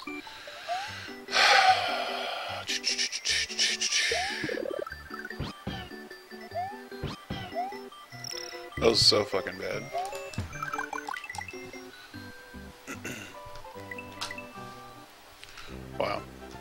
That was so fucking bad. Wow.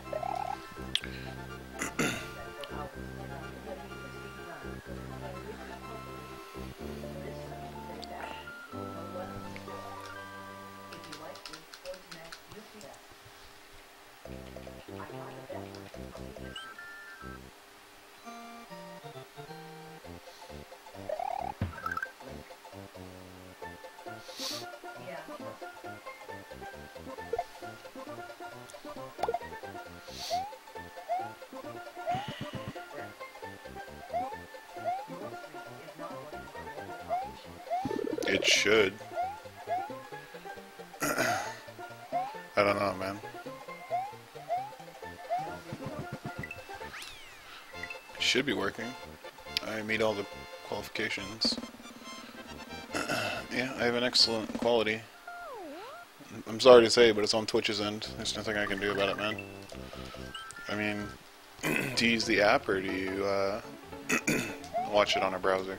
It should. I don't know, man. It should be working. I meet all the qualifications. Yeah, I have an excellent quality. I'm sorry to say, but it's on Twitch's end. There's nothing I can do about it, man. I mean, do you use the app or do you watch it on a browser?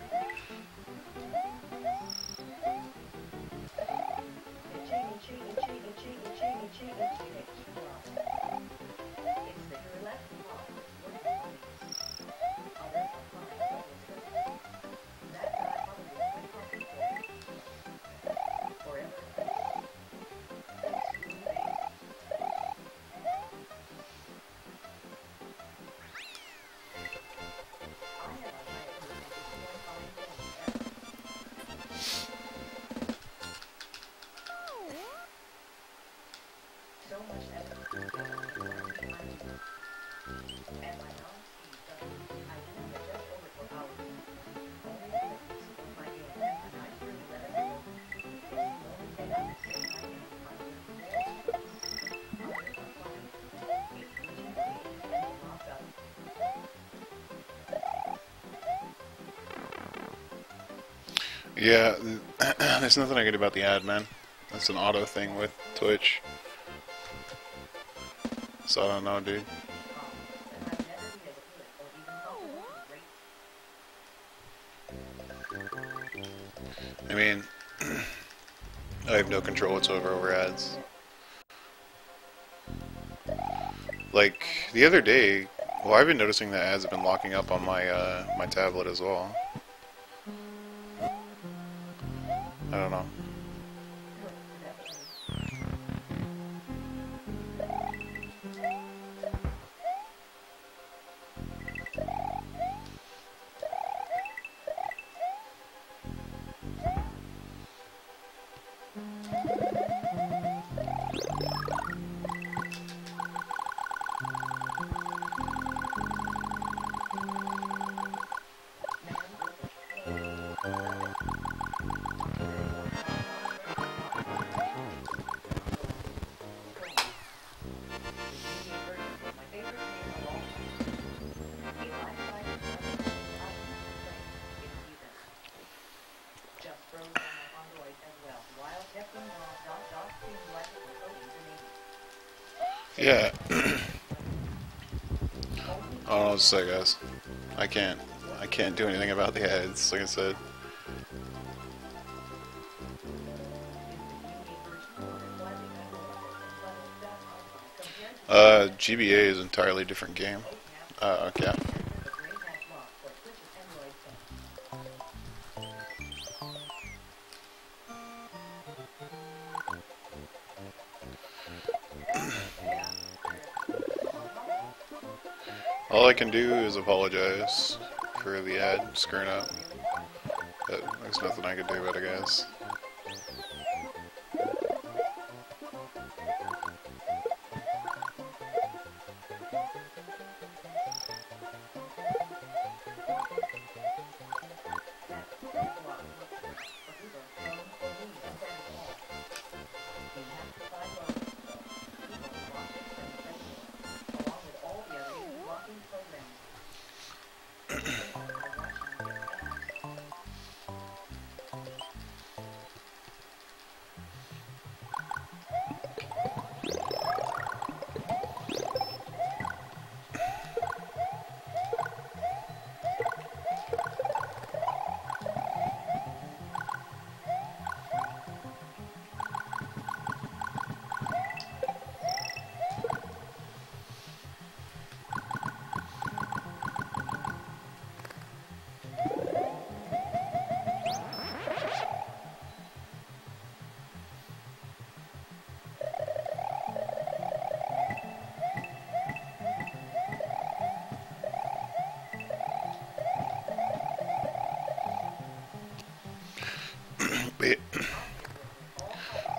Yeah, there's nothing I can do about the ad, man. That's an auto thing with Twitch. So I don't know, dude. I mean, I have no control whatsoever over ads. Like, the other day, well, I've been noticing that ads have been locking up on my, my tablet as well. I don't know. Yeah. I don't know what to say, guys. I can't do anything about the ads, like I said. GBA is an entirely different game. Okay. All I can do is apologize for the ad screwing up. But there's nothing I can do about it, guys.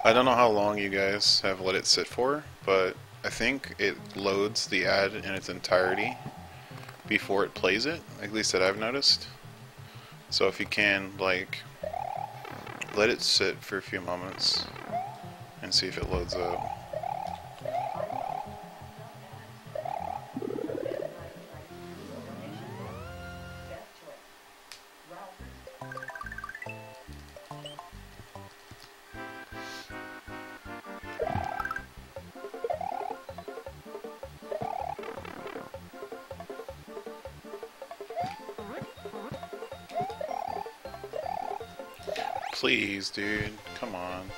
I don't know how long you guys have let it sit for, but I think it loads the ad in its entirety before it plays it, at least that I've noticed. So if you can, like, let it sit for a few moments and see if it loads up. Please, dude, come on.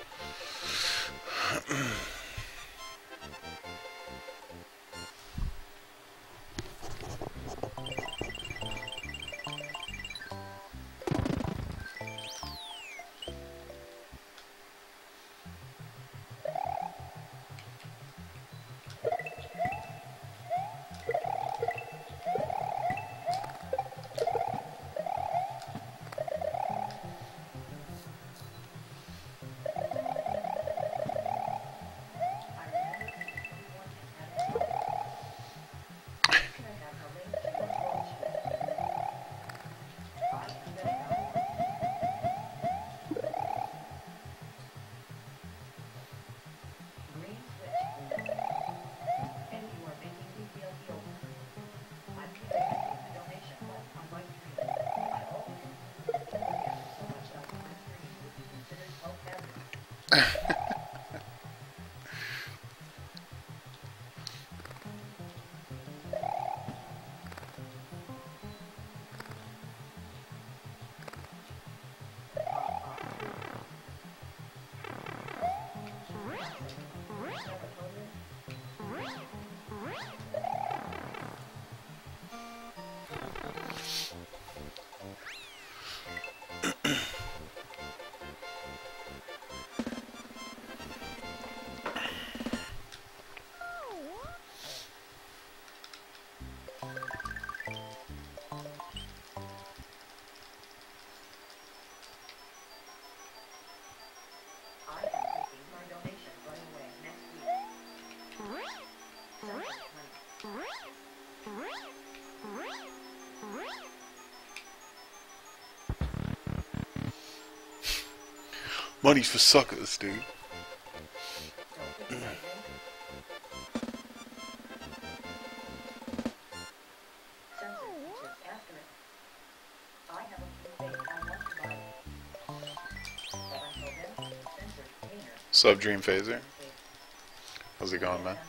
Money's for suckers, dude. Sub Dream Phaser. How's it going, man?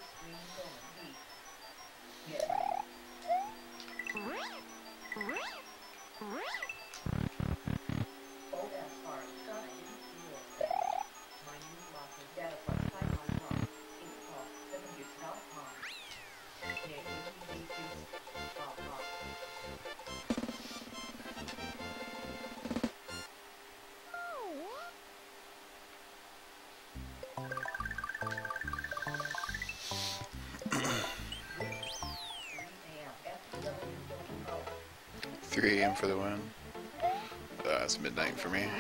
$3 AM for the win. It's midnight for me.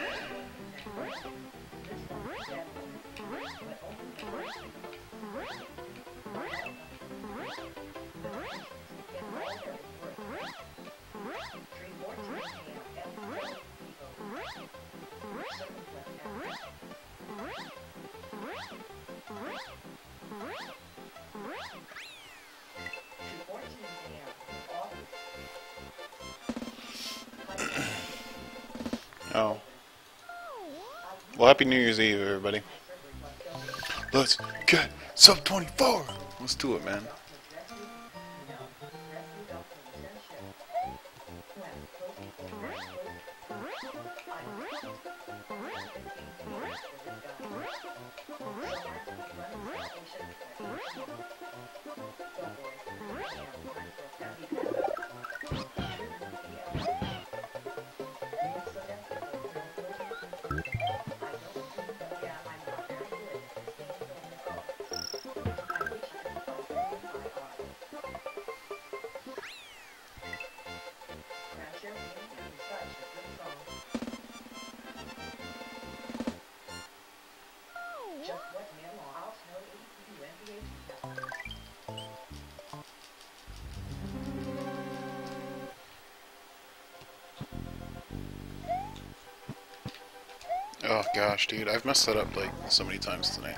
Oh. Well, happy New Year's Eve, everybody. Let's get sub 24. Let's do it, man. Oh gosh, dude, I've messed that up like so many times tonight.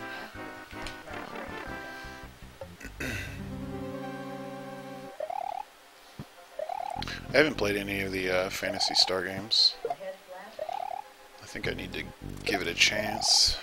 I haven't played any of the Phantasy Star games. I think I need to give it a chance.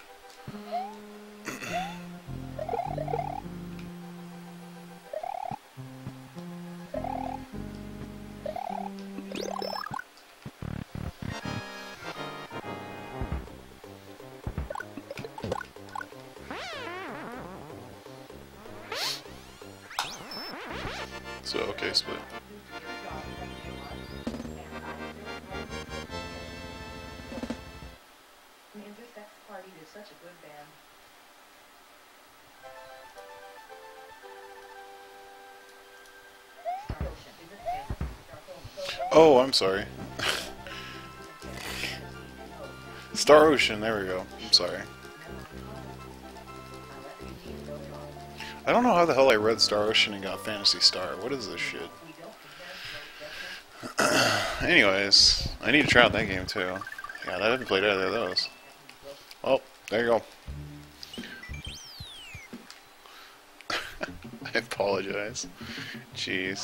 So, okay, split. The Intersex Party is such a good band. Oh, I'm sorry. Star Ocean, there we go. I'm sorry. I don't know how the hell I read Star Ocean and got Phantasy Star. What is this shit? Anyways, I need to try out that game too. Yeah, I haven't played either of those. Oh, there you go. I apologize. Jeez.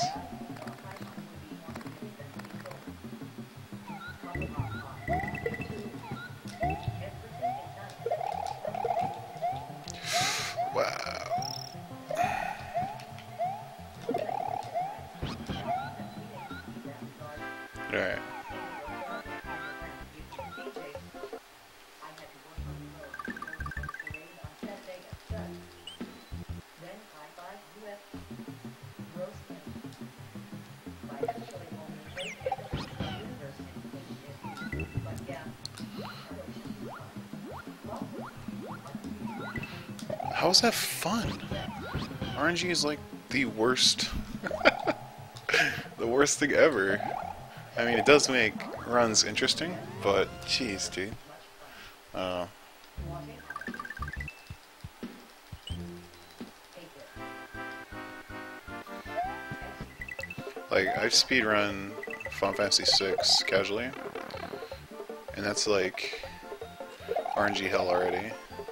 Wow. Alright. How is that fun? RNG is like the worst, the worst thing ever. I mean, it does make runs interesting, but jeez, dude. Like, I've speedrun Final Fantasy VI casually, and that's like RNG hell already.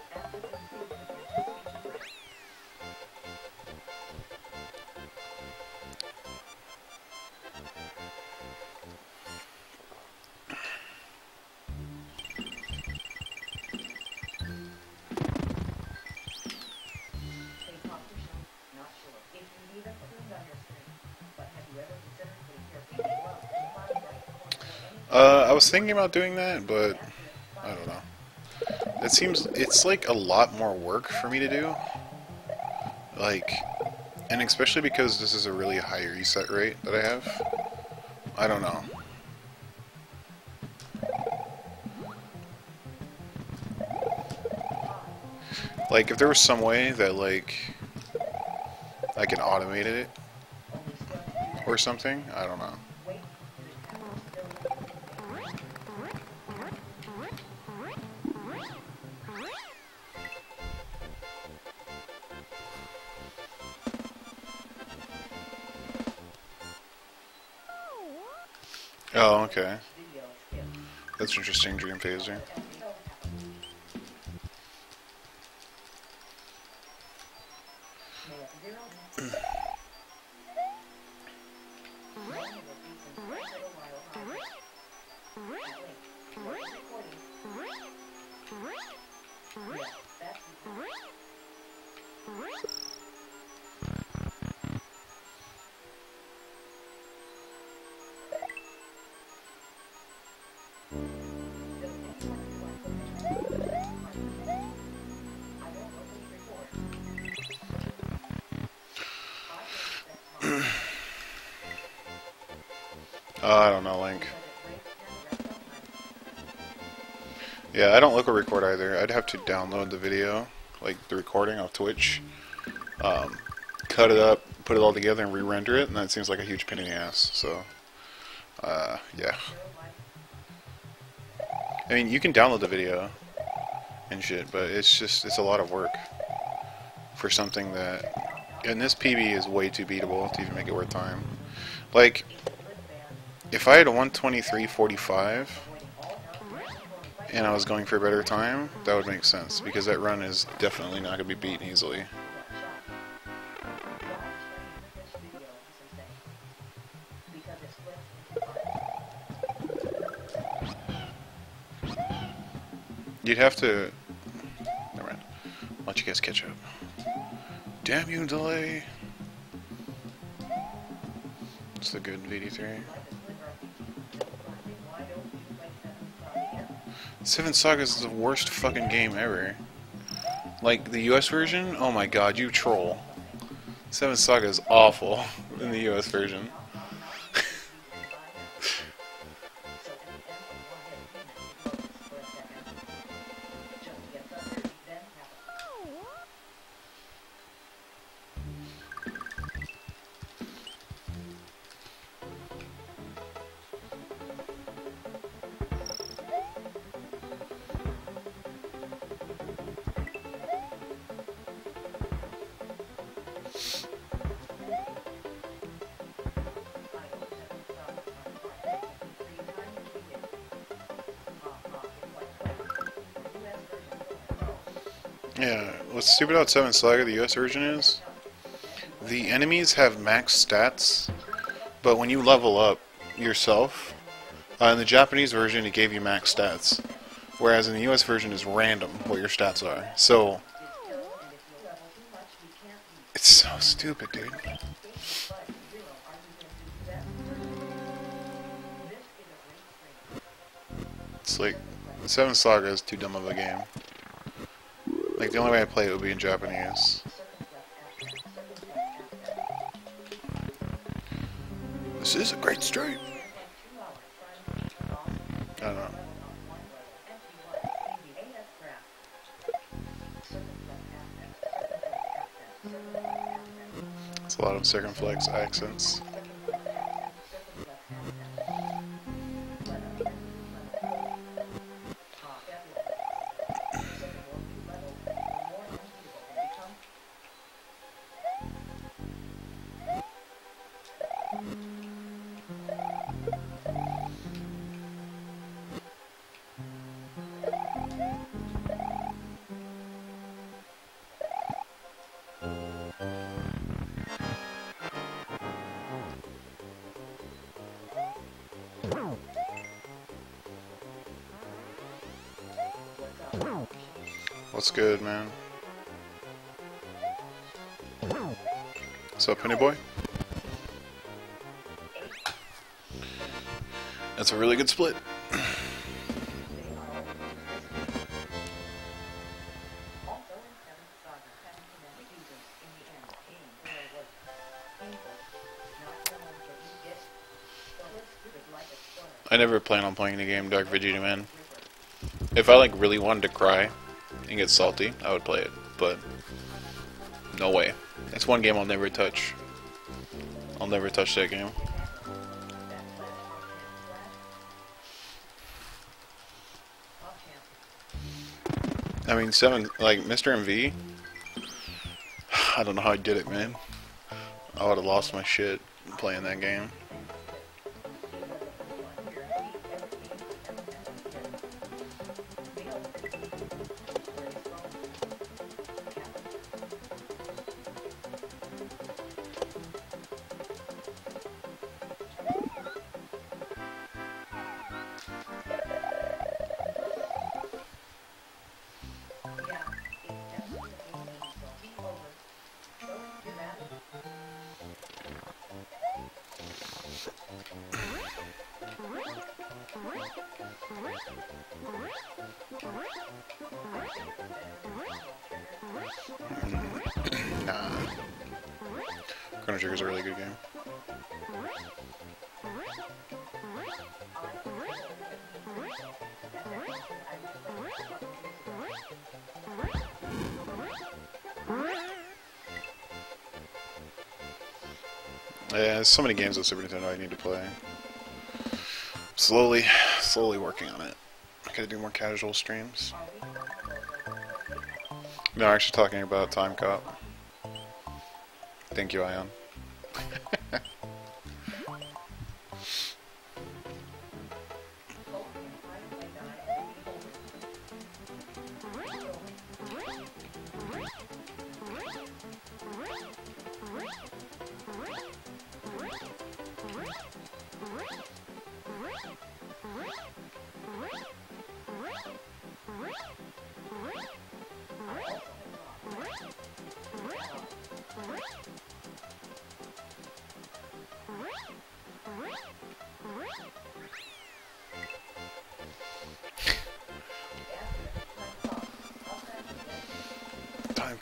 I was thinking about doing that, but I don't know. It seems it's like a lot more work for me to do. Like, and especially because this is a really high reset rate that I have. I don't know. Like, if there was some way that, like, I can automate it or something, I don't know. Oh, okay. That's interesting, Dream Phaser. I don't know, Link. Yeah, I don't local record either. I'd have to download the video, like the recording off Twitch, cut it up, put it all together, and re-render it, and that seems like a huge pain in the ass. So, yeah. I mean, you can download the video and shit, but it's a lot of work for something that, and this PB is way too beatable to even make it worth time. Like, if I had a 123.45, and I was going for a better time, that would make sense, because that run is definitely not going to be beaten easily. You'd have to... Never mind. Why don't you guys catch up? Damn you, delay! It's the good VD3. Seven Saga is the worst fucking game ever. Like, the US version? Oh my god, you troll. Seven Saga is awful in the US version. Yeah, what's stupid about Seven Saga, the US version is, the enemies have max stats, but when you level up yourself, in the Japanese version it gave you max stats, whereas in the US version it's random what your stats are. So, it's so stupid, dude. It's like, Seven Saga is too dumb of a game. Like, the only way I play it would be in Japanese. This is a great stream. I don't know. It's a lot of circumflex accents. What's good, man? What's up, Penny Boy? That's a really good split. I never plan on playing the game Dark Vegeta, man. If I like really wanted to cry and get salty, I would play it, but no way. It's one game I'll never touch. I'll never touch that game. I mean, Mr. MV, I don't know how I did it, man. I would have lost my shit playing that game. Nah. Chrono Trigger's a really good game. Yeah, there's so many games on Super Nintendo I need to play. Slowly working on it. I gotta do more casual streams. No, actually talking about Time Cop. Thank you, Ion.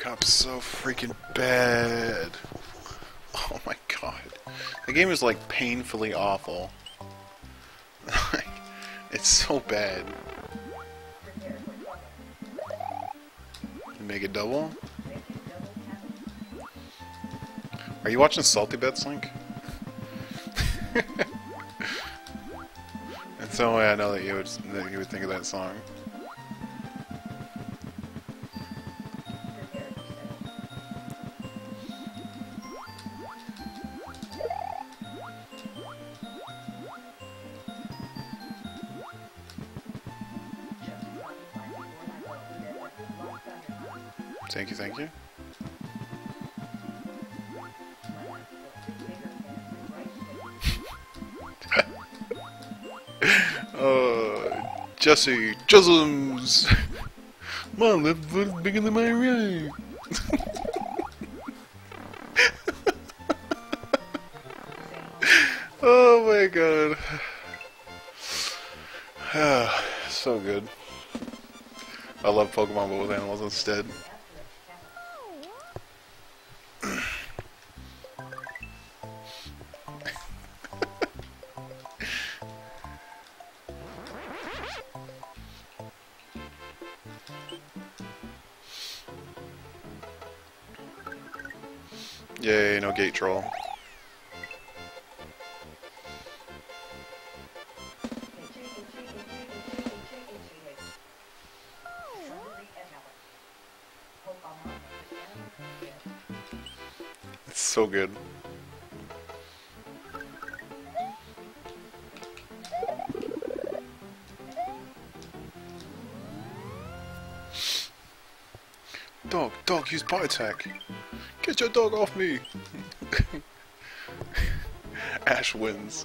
Cop's so freaking bad. Oh my god. The game is like painfully awful. It's so bad. Make it double? Are you watching Salty Bets, Link? That's the only way I know that you would think of that song. Thank you, thank you. Jesse, Jusms! My left foot is bigger than my right. Oh my god. So good. I love Pokemon but with animals instead. Yay, no gate troll. It's so good. Dog, use bite attack. Get your dog off me! Ash wins.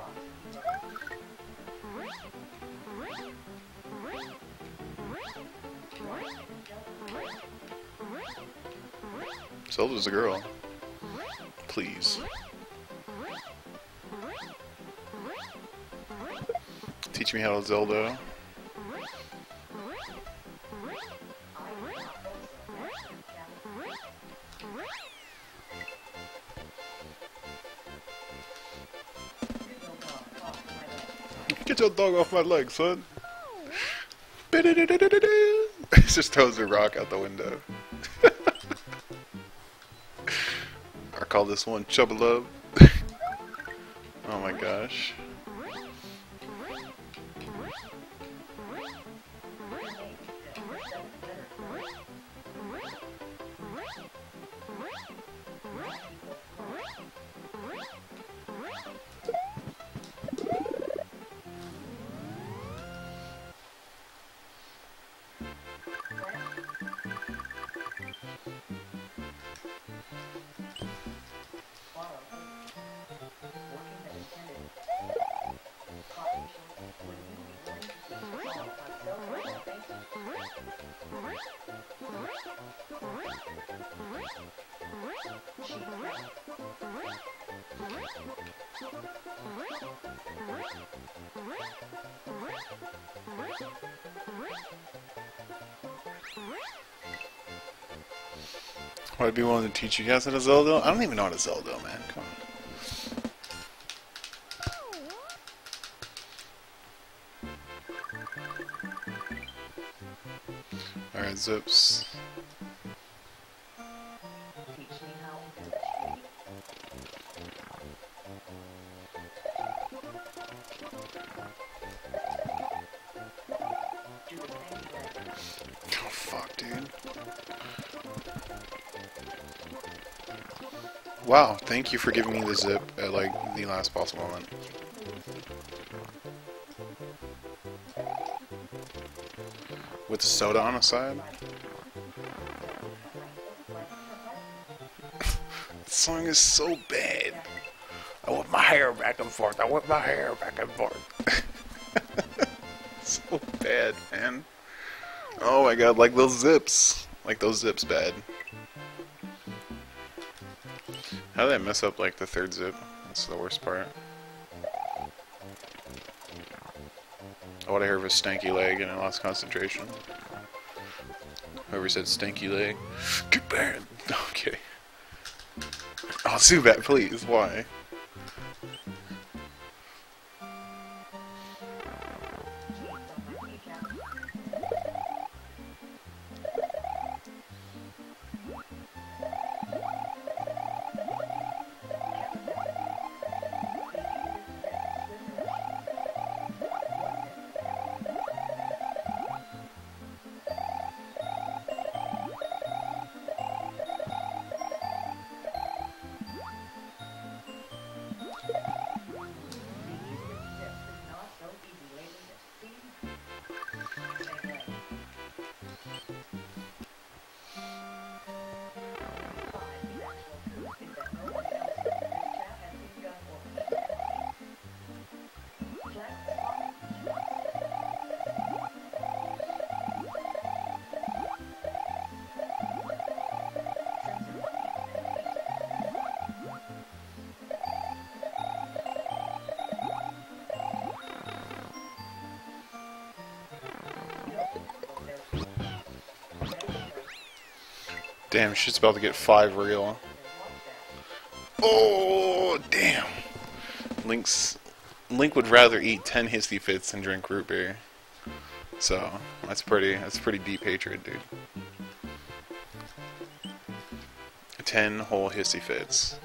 Zelda's a girl. Please. Teach me how to Zelda. Get your dog off my leg, son. He just throws a rock out the window. I call this one Chubba Love. Oh my gosh. I'd be willing to teach you guys how to Zelda. I don't even know how to Zelda, man. Come on. Alright, Zips. Oh, fuck, dude. Wow, thank you for giving me the zip at, like, the last possible moment. With the soda on the side? This song is so bad. I whip my hair back and forth, I whip my hair back and forth. So bad, man. Oh my god, like those zips. Like those zips bad. How did I mess up like the third zip? That's the worst part. I would have heard of a stanky leg and I lost concentration. Whoever said stinky leg. Get back. Okay. Oh, Zubat, please. Why? Damn, shit's about to get 5 real. Oh, damn. Link would rather eat 10 Hissy Fits than drink root beer. So, that's pretty deep hatred, dude. 10 whole Hissy Fits.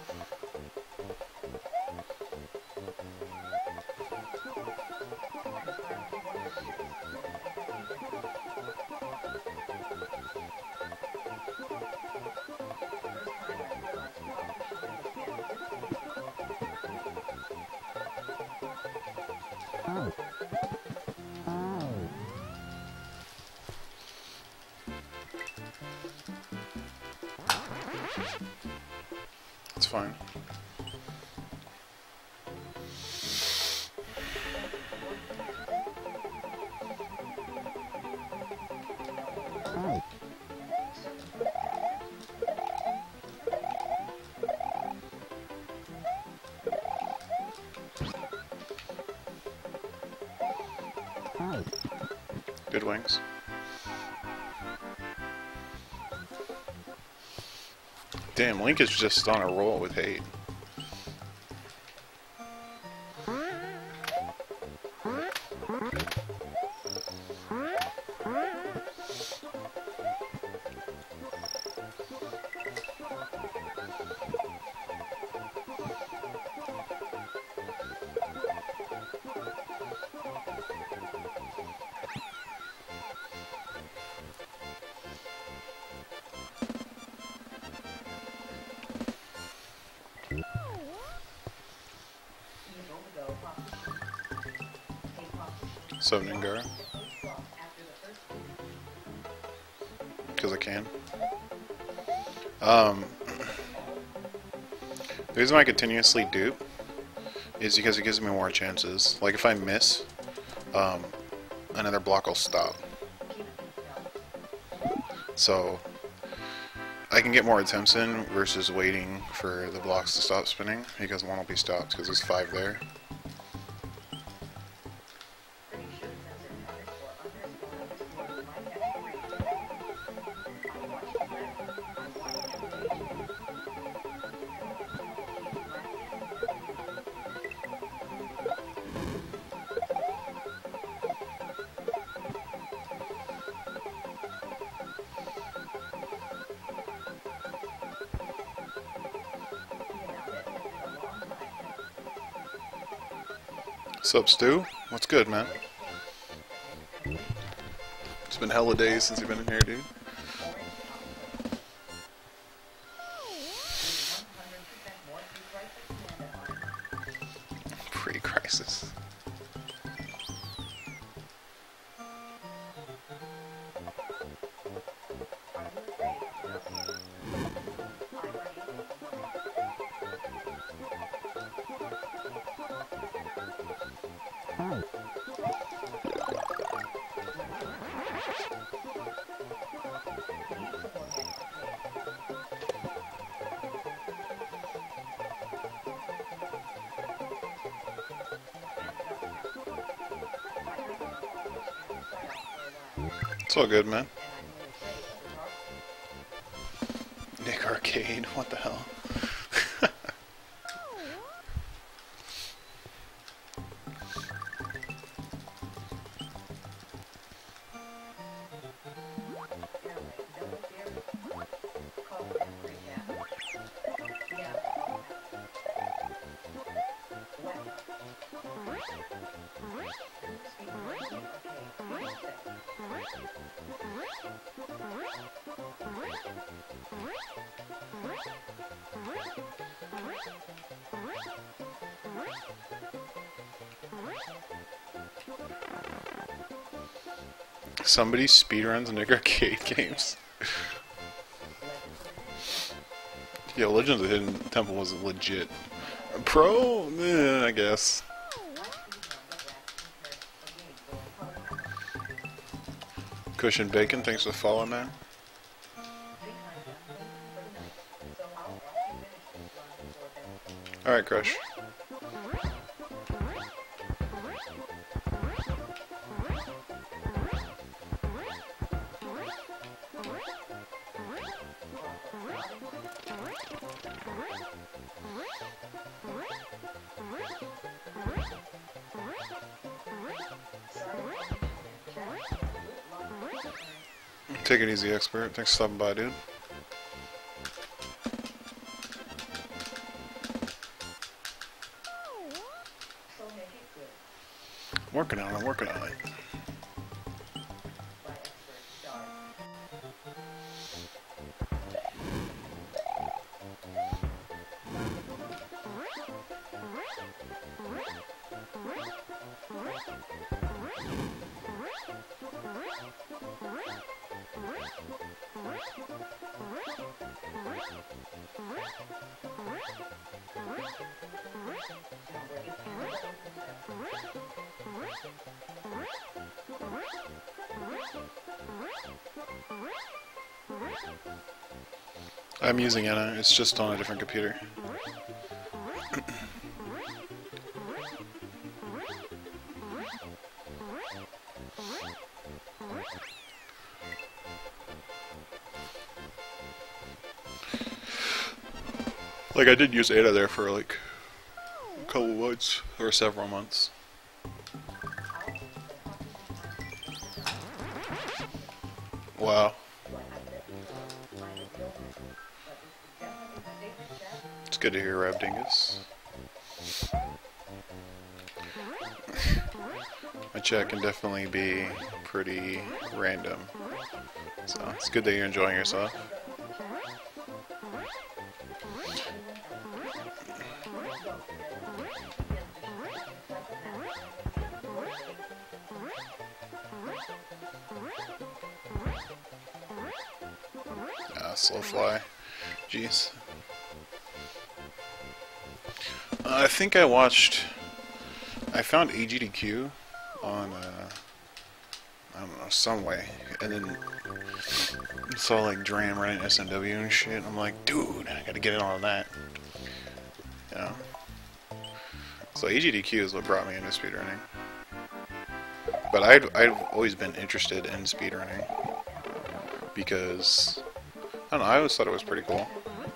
It's fine. Good wings. Damn, Link is just on a roll with hate. Summoning Gara. Because I can. The reason why I continuously dupe is because it gives me more chances. Like if I miss, another block will stop. So I can get more attempts in versus waiting for the blocks to stop spinning, because one will be stopped because there's 5 there. What's up, Stu? What's good, man? It's been hella days since you've been in here, dude. Pre-crisis. It's all good, man. Nick Arcade, what the hell? Somebody speedruns Nick Arcade games. Yeah, Legends of the Hidden Temple was legit. Pro? I guess. Cushion Bacon, thanks for the follow, man. Alright, Crush. Take it easy, expert. Thanks for stopping by, dude. Working on it, working on it. I'm using Anna, it's just on a different computer. Like, I did use Ada there for like a couple months, or several months. Wow. It's good to hear, Rabdingus. My chat can definitely be pretty random, so it's good that you're enjoying yourself. Slow fly. Jeez. I think I found AGDQ on, I don't know, some way, and then saw like Dram running SMW and shit. I'm like, dude, I gotta get in on that. Yeah. So AGDQ is what brought me into speedrunning. But I've always been interested in speedrunning because I don't know, I always thought it was pretty cool.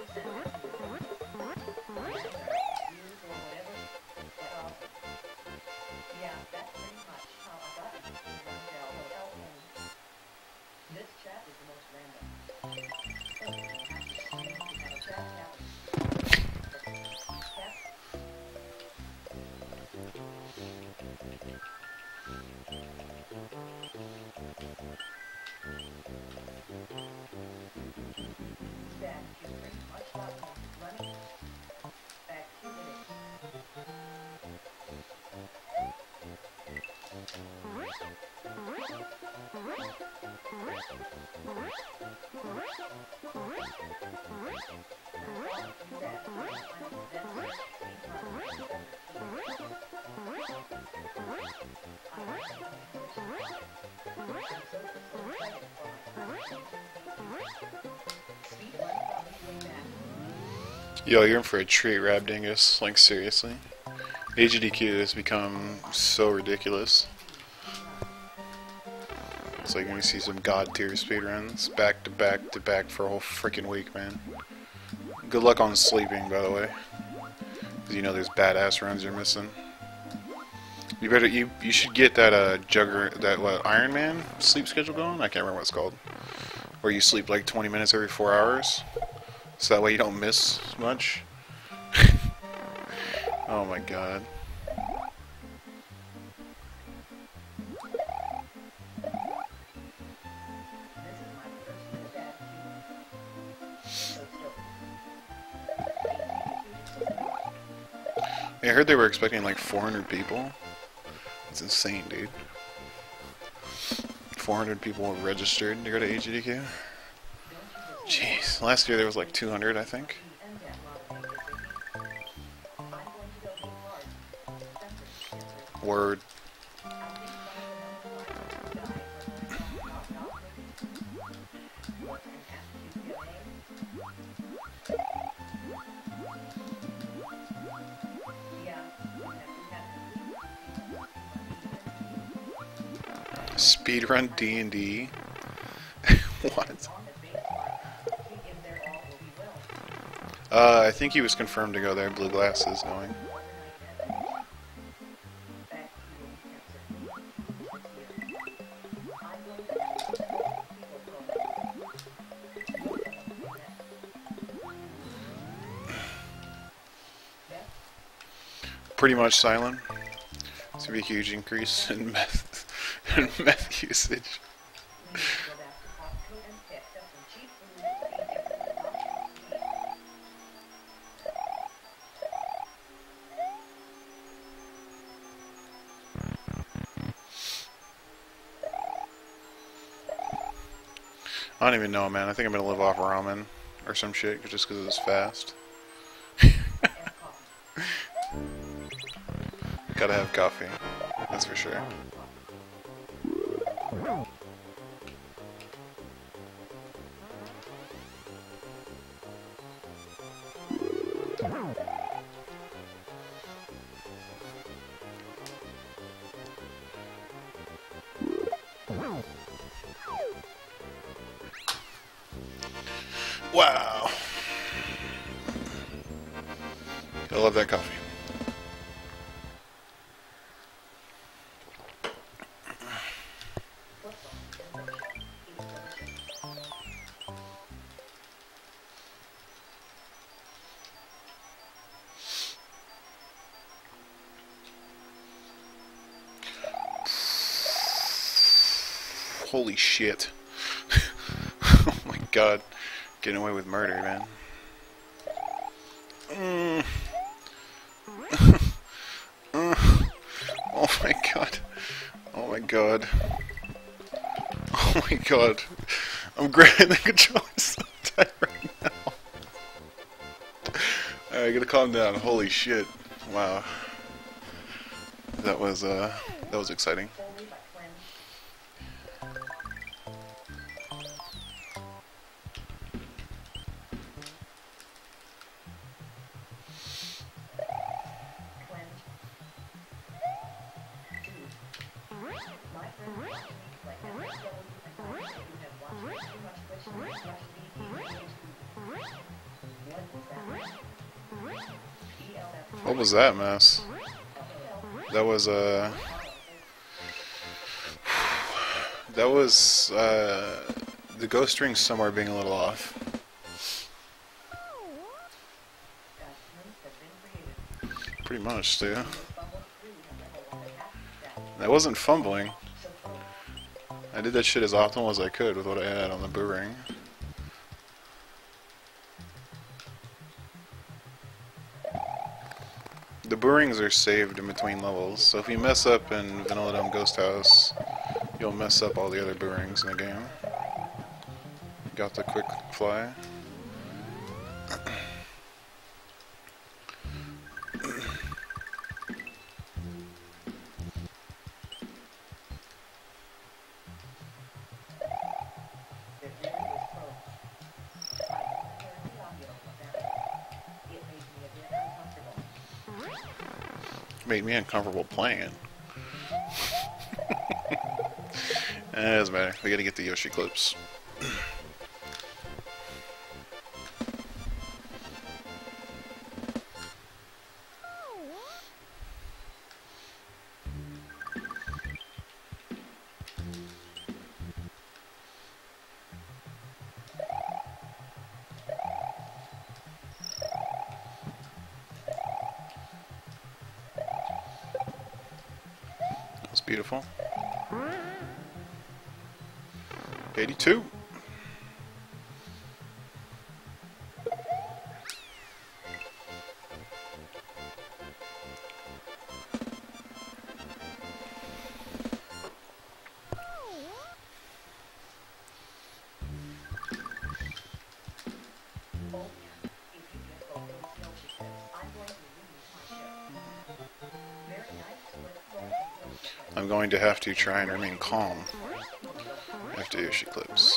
Yo, you're in for a treat, Rabdingus. Like, seriously. AGDQ has become so ridiculous. it's like you see some god tier speedruns back to back to back for a whole freaking week, man. Good luck on sleeping, by the way, because you know there's badass runs you're missing. You should get that Iron Man sleep schedule going. I can't remember what it's called, where you sleep like 20 minutes every 4 hours, so that way you don't miss much. Oh my god. I heard they were expecting like 400 people. It's insane, dude. 400 people registered to go to AGDQ. Jeez, last year there was like 200, I think. Word. Speedrun D&D? What? I think he was confirmed to go there. Blue Glasses going. Pretty much silent. It's gonna be a huge increase in meth usage. I don't even know, man. I think I'm gonna live off ramen or some shit just because it's fast. Gotta have coffee, that's for sure. Wow. I love that coffee. Holy shit. Oh my god. Getting away with murder, man. Oh my god. Oh my god. Oh my god. I'm grabbing the controller so tight right now. Alright, gotta calm down. Holy shit. Wow. That was exciting. What was that mess? That was the ghost ring somewhere being a little off. Pretty much, too. I wasn't fumbling. I did that shit as optimal as I could with what I had on the boo ring. The boo rings are saved in between levels, so if you mess up in Vanilla Dome Ghost House, you'll mess up all the other boo rings in the game. Got the quick fly. Made me uncomfortable playing it. It doesn't matter. We gotta get the Yoshi clips. That's beautiful. 82. I'm going to have to try and remain calm after Yoshi clips.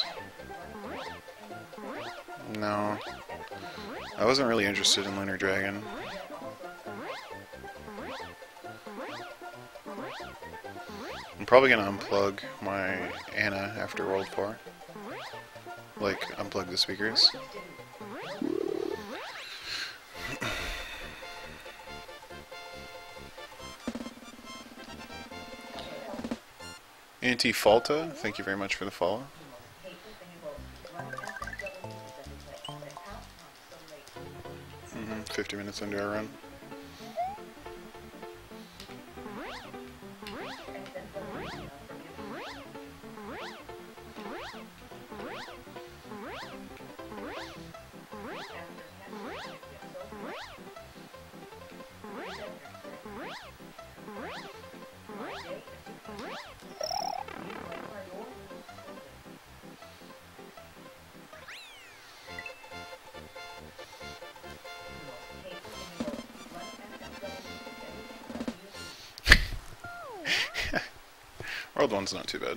No. I wasn't really interested in Lunar Dragon. I'm probably gonna unplug my Anna after World 4. Like, unplug the speakers. Anti-Falta, thank you very much for the follow. 50 minutes into our run. World 1's not too bad.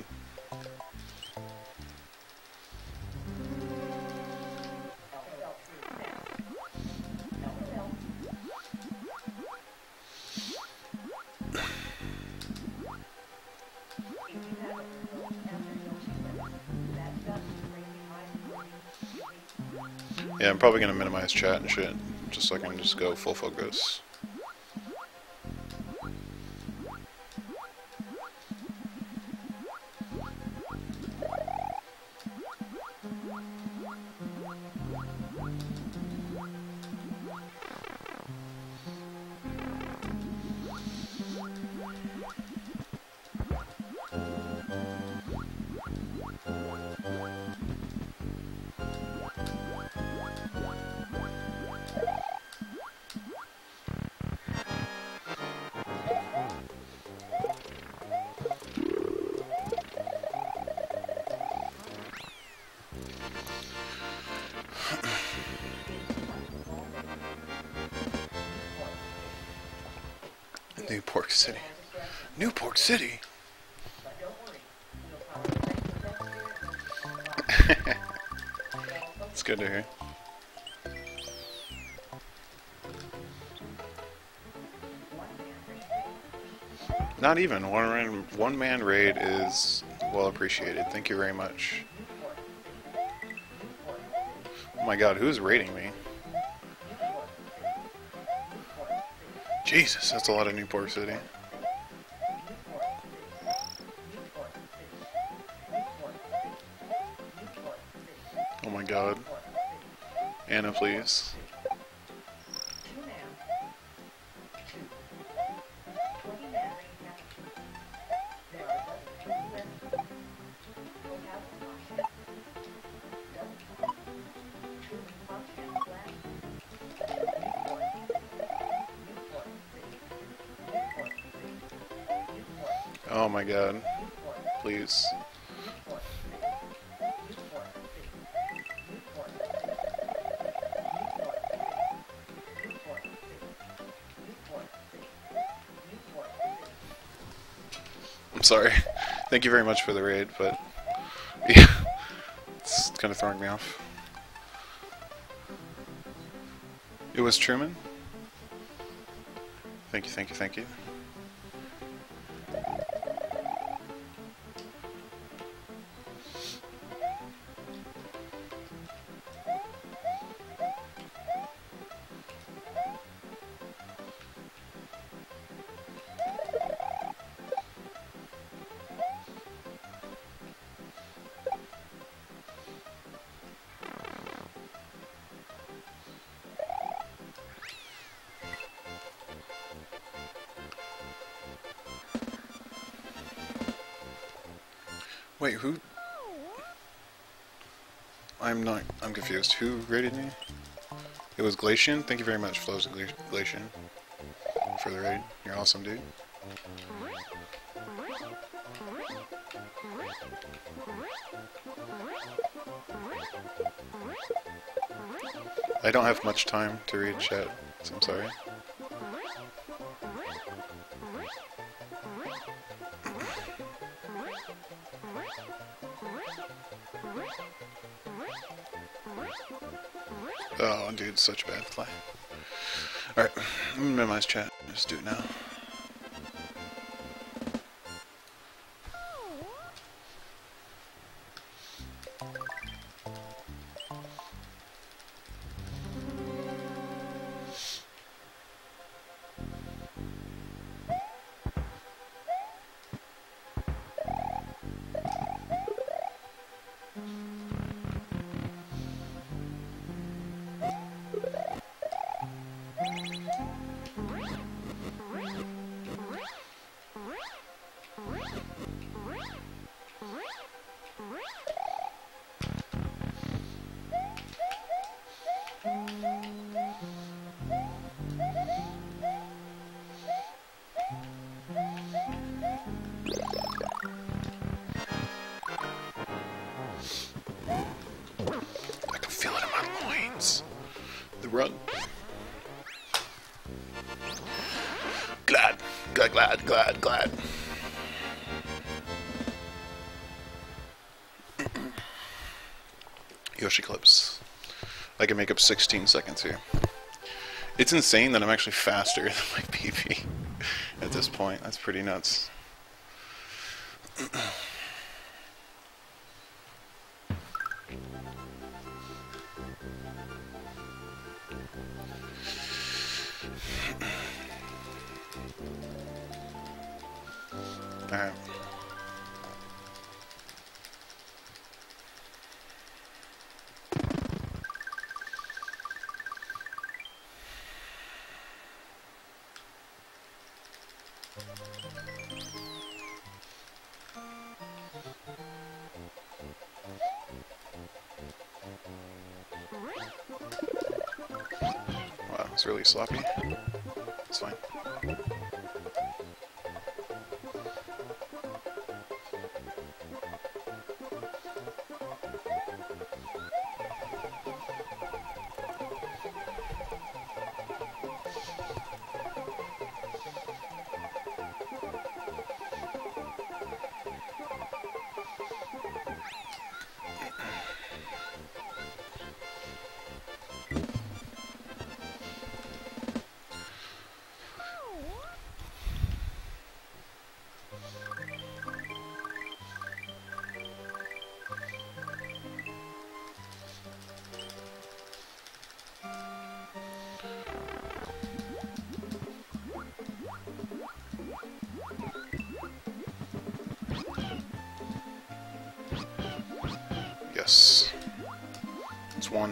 Yeah, I'm probably gonna minimize chat and shit, just so I can just go full focus. New Pork City. New Pork City? It's good to hear. Not even. One man raid is well appreciated. Thank you very much. Oh my god, who's raiding me? Jesus, that's a lot of Newport City. Oh my god. Anna, please. Oh my god. Please. I'm sorry. Thank you very much for the raid, but yeah, it's kind of throwing me off. It was Truman? Thank you, thank you, thank you. Wait, who? I'm confused. Who raided me? It was Glacian? Thank you very much, Flows Glacian, for the raid. You're awesome, dude. I don't have much time to read chat, so I'm sorry. Oh, dude, such a bad play. Alright, I'm gonna minimize chat. Just do it now. I can feel it in my loins. The run. Glad. Yoshi clips. I can make up 16 seconds here. It's insane that I'm actually faster than my PP at this point. That's pretty nuts. Alright. Wow, it's really sloppy. It's fine. Yes. It's one.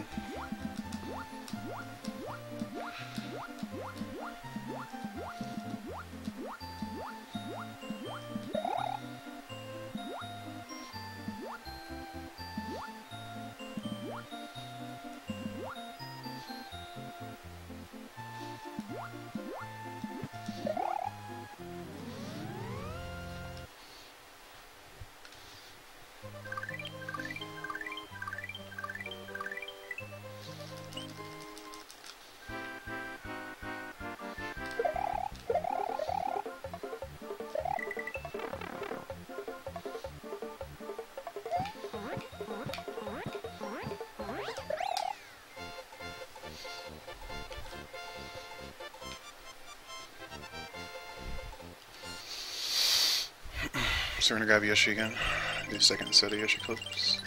So we're gonna grab Yoshi again. Do a second set of Yoshi clips.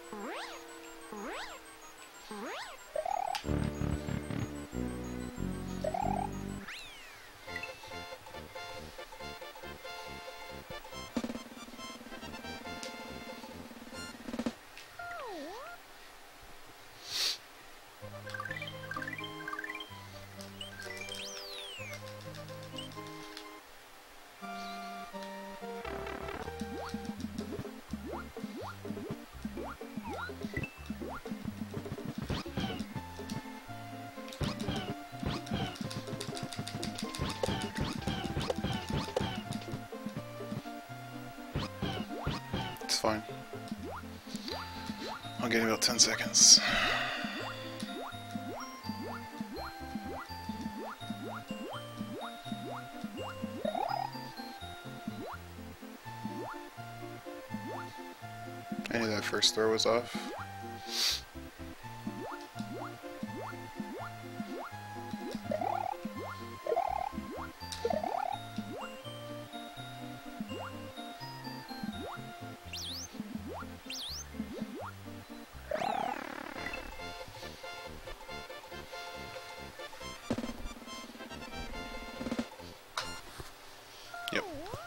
It's fine. I'll get about 10 seconds. I knew that first throw was off. Yep.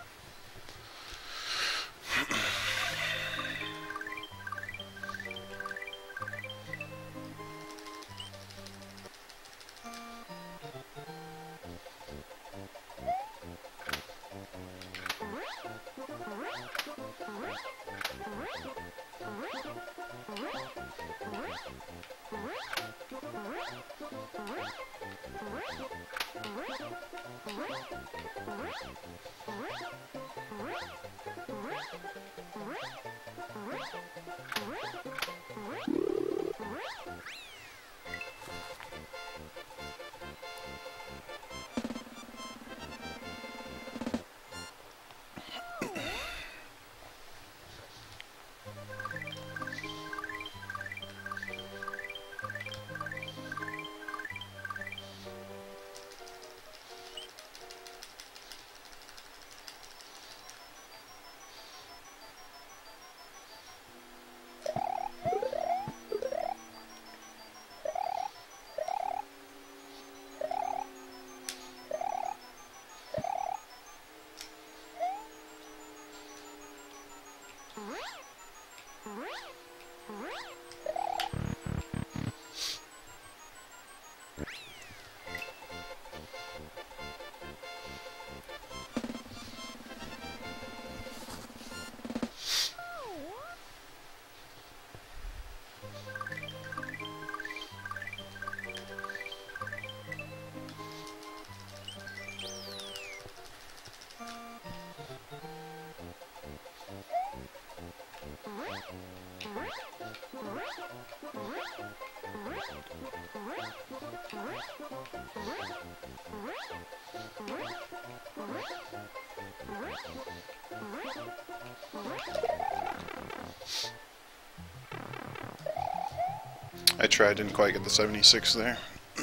I tried, didn't quite get the 76 there.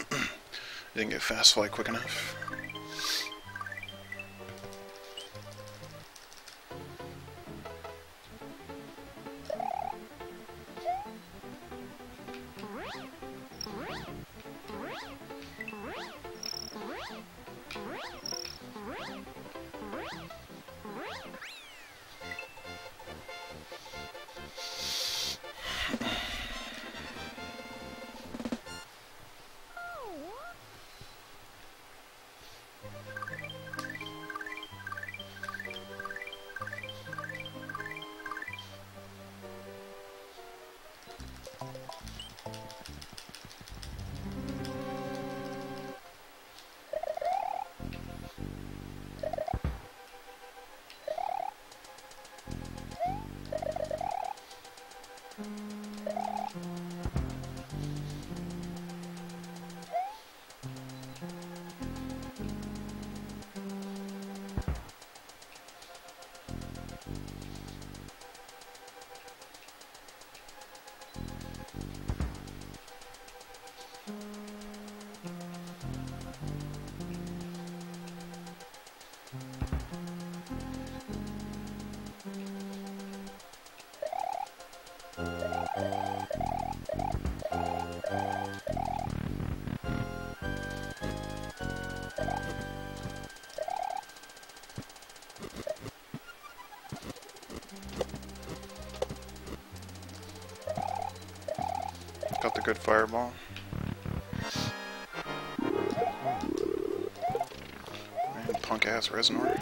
Didn't get fast fly quick enough. Got the good fireball. Man, punk ass Reznor.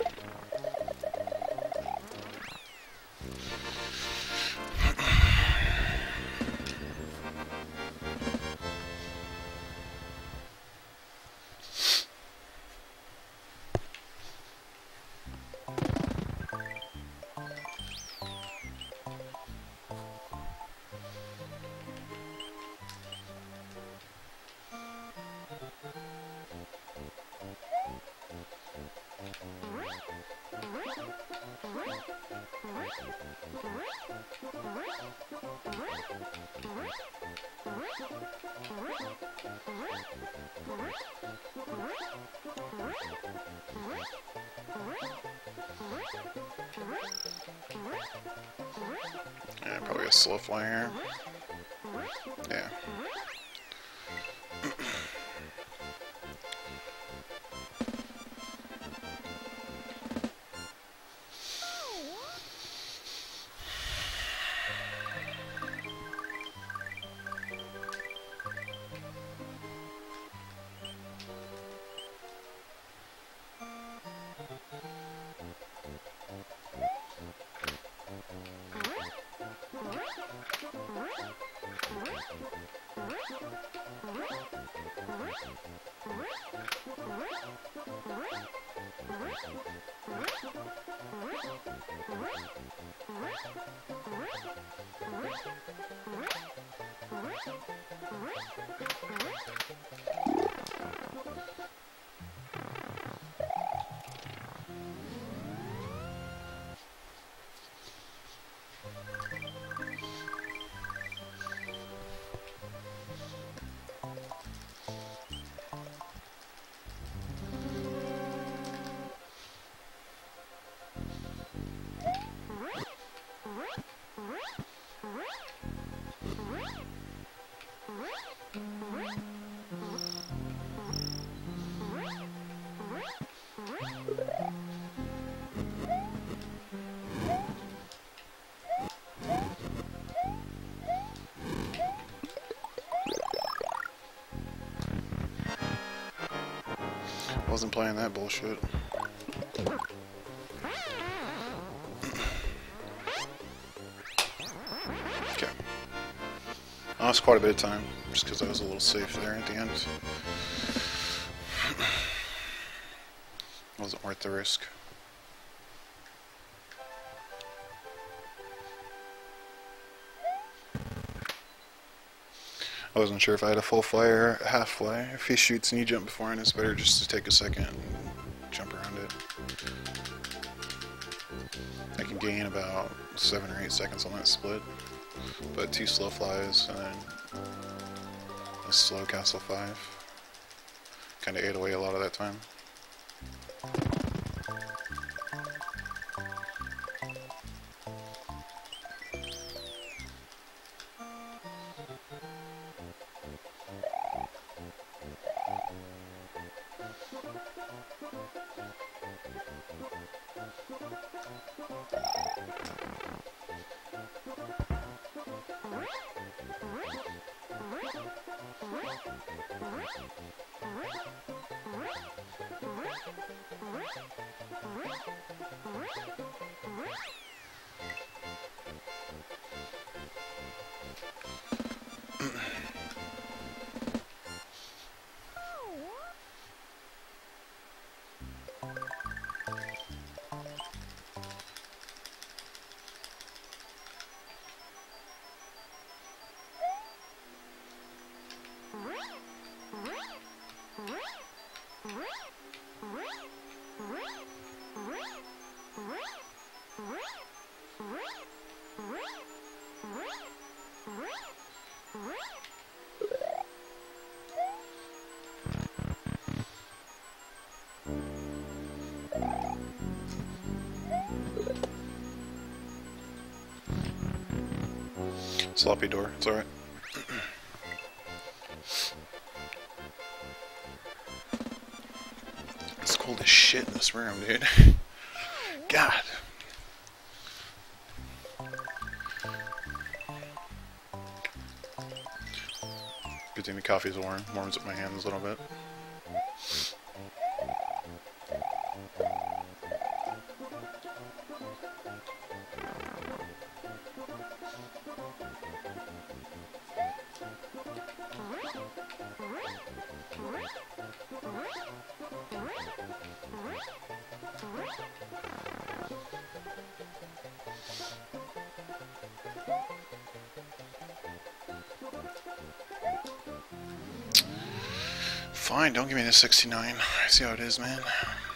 Yeah, probably a slow fly here. Yeah. Wasn't playing that bullshit. Okay. I lost quite a bit of time, just because I was a little safe there at the end. Wasn't worth the risk. I wasn't sure if I had a full fly or a half fly. If he shoots and you jump before him, it's better just to take a second and jump around it. I can gain about 7 or 8 seconds on that split, but 2 slow flies and then a slow castle 5 kind of ate away a lot of that time. Sloppy door, it's alright. It's cold as shit in this room, dude. God. Good thing the coffee's warm. Warms up my hands a little bit. Fine, don't give me the 69. I see how it is, man.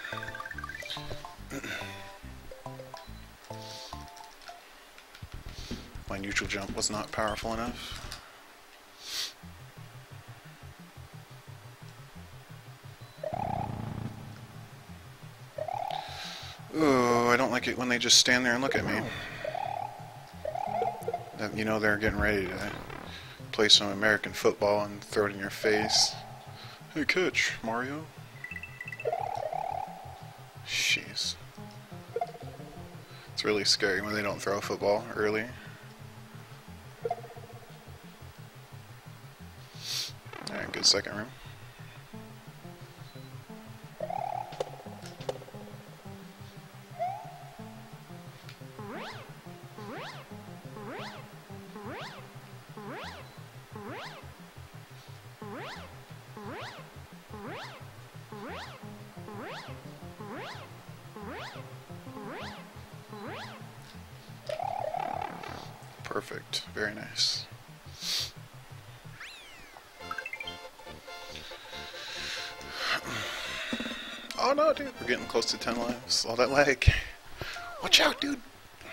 My neutral jump was not powerful enough. Ooh, I don't like it when they just stand there and look at me. That, you know, they're getting ready to play some American football and throw it in your face. Hey, catch, Mario. Jeez. It's really scary when they don't throw a football early. Alright, good second room. Perfect. Very nice. Oh no, dude. We're getting close to 10 lives. All that lag. Watch out, dude.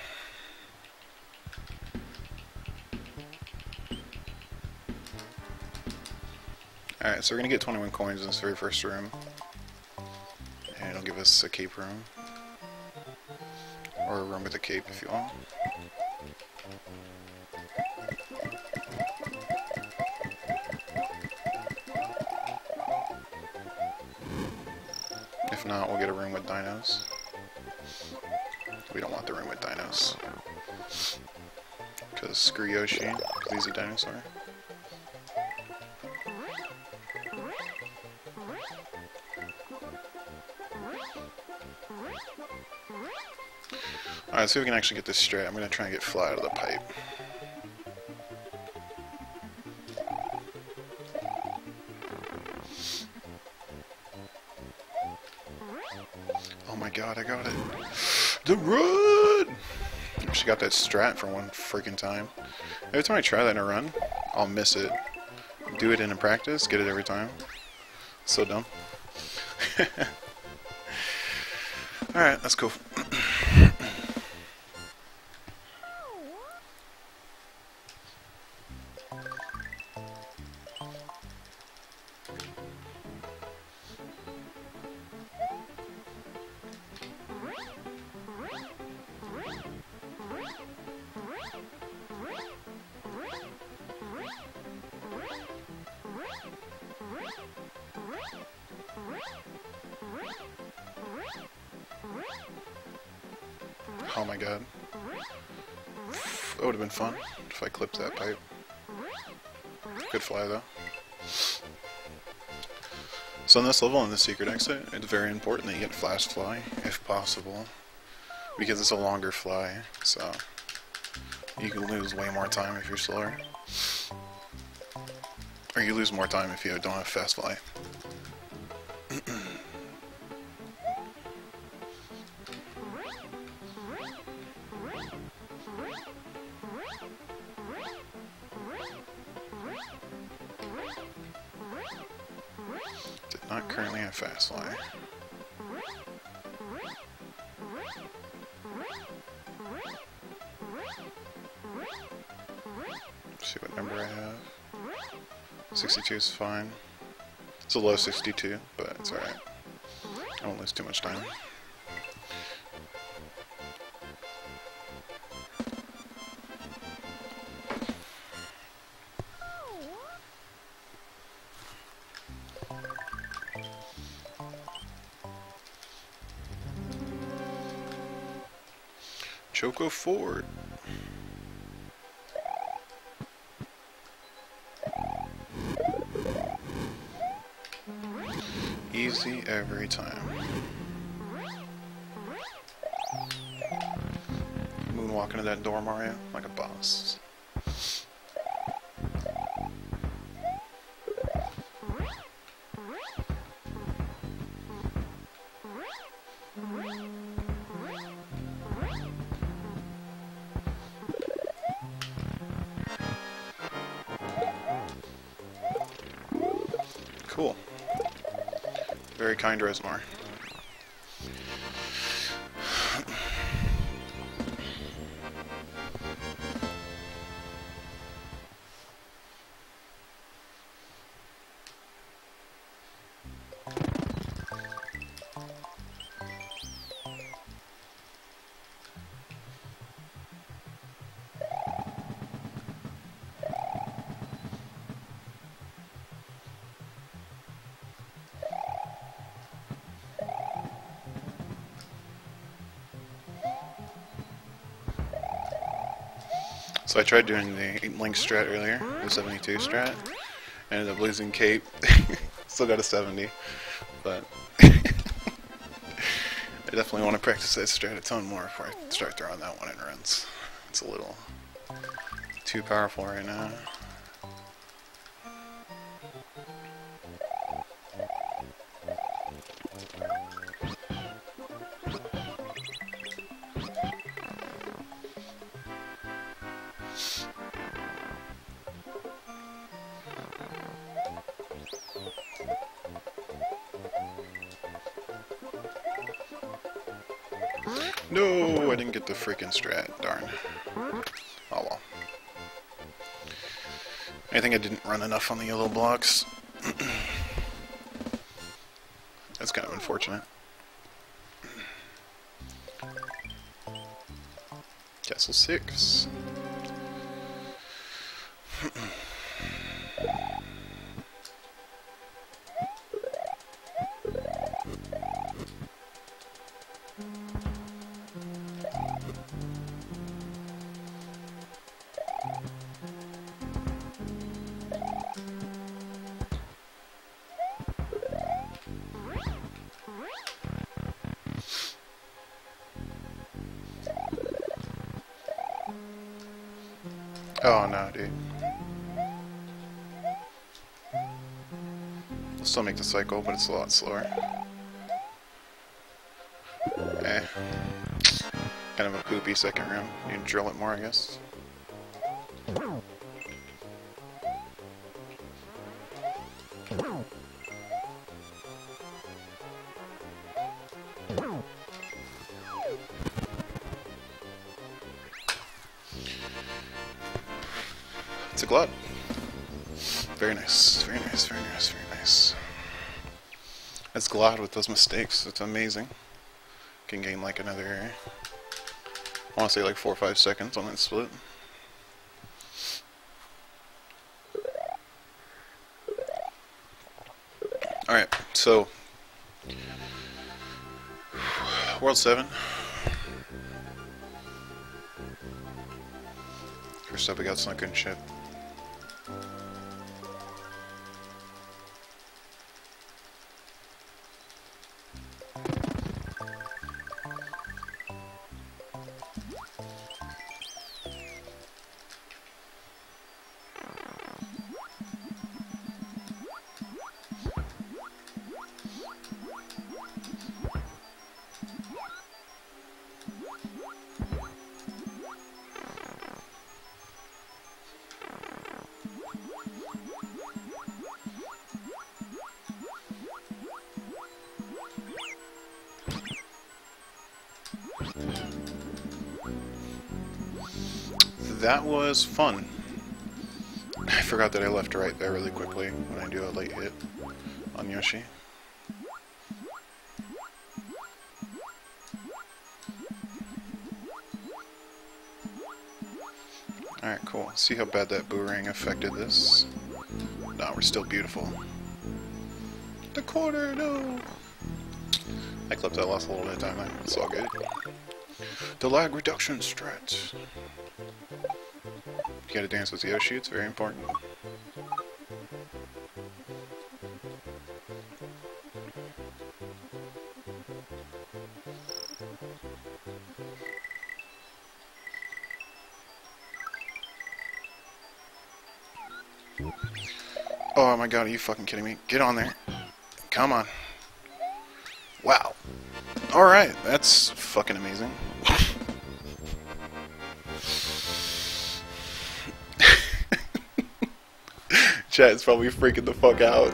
Alright, so we're gonna get 21 coins in this very first room. And it'll give us a cape room. Or a room with a cape if you want. If not, we'll get a room with dinos. We don't want the room with dinos. Because screw Yoshi, because he's a dinosaur. Alright, see if we can actually get this straight. I'm going to try and get fly out of the pipe. Oh my god, I got it. The run! She got that strat for one freaking time. Every time I try that in a run, I'll miss it. Do it in a practice, get it every time. So dumb. Alright, that's cool. Oh my god. That would have been fun if I clipped that pipe. Good fly though. So in this level, in the secret exit, it's very important that you get fast fly, if possible. Because it's a longer fly, so you can lose way more time if you're slower. Or you lose more time if you don't have fast fly. Did not currently have fast fly. See what number I have. 62 is fine. It's a low 62, but it's alright. I won't lose too much time. Choco Ford. Easy every time. Moonwalk into that door, Mario, like a boss. Cool. Very kind, Resmar. So I tried doing the Link strat earlier, the 72 strat, and ended up losing Cape. Still got a 70, but I definitely want to practice that strat a ton more before I start throwing that one in runs. It's a little too powerful right now. No, I didn't get the freaking strat, darn. Oh well. I think I didn't run enough on the yellow blocks. That's kind of unfortunate. Castle 6. Oh no, dude. I'll still make the cycle, but it's a lot slower. Eh. Kind of a poopy second round. You can drill it more, I guess. It's a Glad. Very nice, very nice, very nice, very nice. It's Glad with those mistakes. It's amazing. Can gain like another, I want to say like 4 or 5 seconds on that split. Alright, so World 7. First up we got Sunken Ship. That was fun. I forgot that I left right there really quickly when I do a late hit on Yoshi. Alright, cool. See how bad that boomerang affected this? No, we're still beautiful. The corner, no! I clipped that last little bit of time there. It's all good. The lag reduction strat. You gotta dance with Yoshi, it's very important. Oh my god, are you fucking kidding me? Get on there. Come on. Wow. Alright, that's fucking amazing. Chat's probably freaking the fuck out.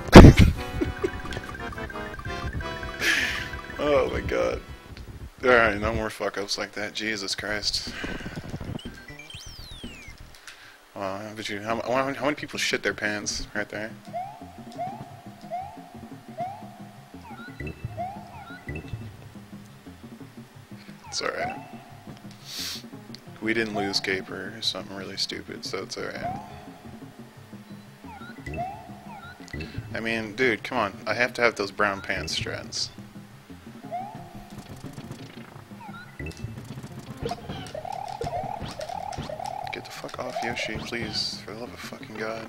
Oh my god. Alright, no more fuck ups like that. Jesus Christ. But how many people shit their pants right there? It's alright. We didn't lose Caper or something really stupid, so it's alright. I mean, dude, come on. I have to have those brown pants strats. Get the fuck off, Yoshi, please. For the love of fucking God.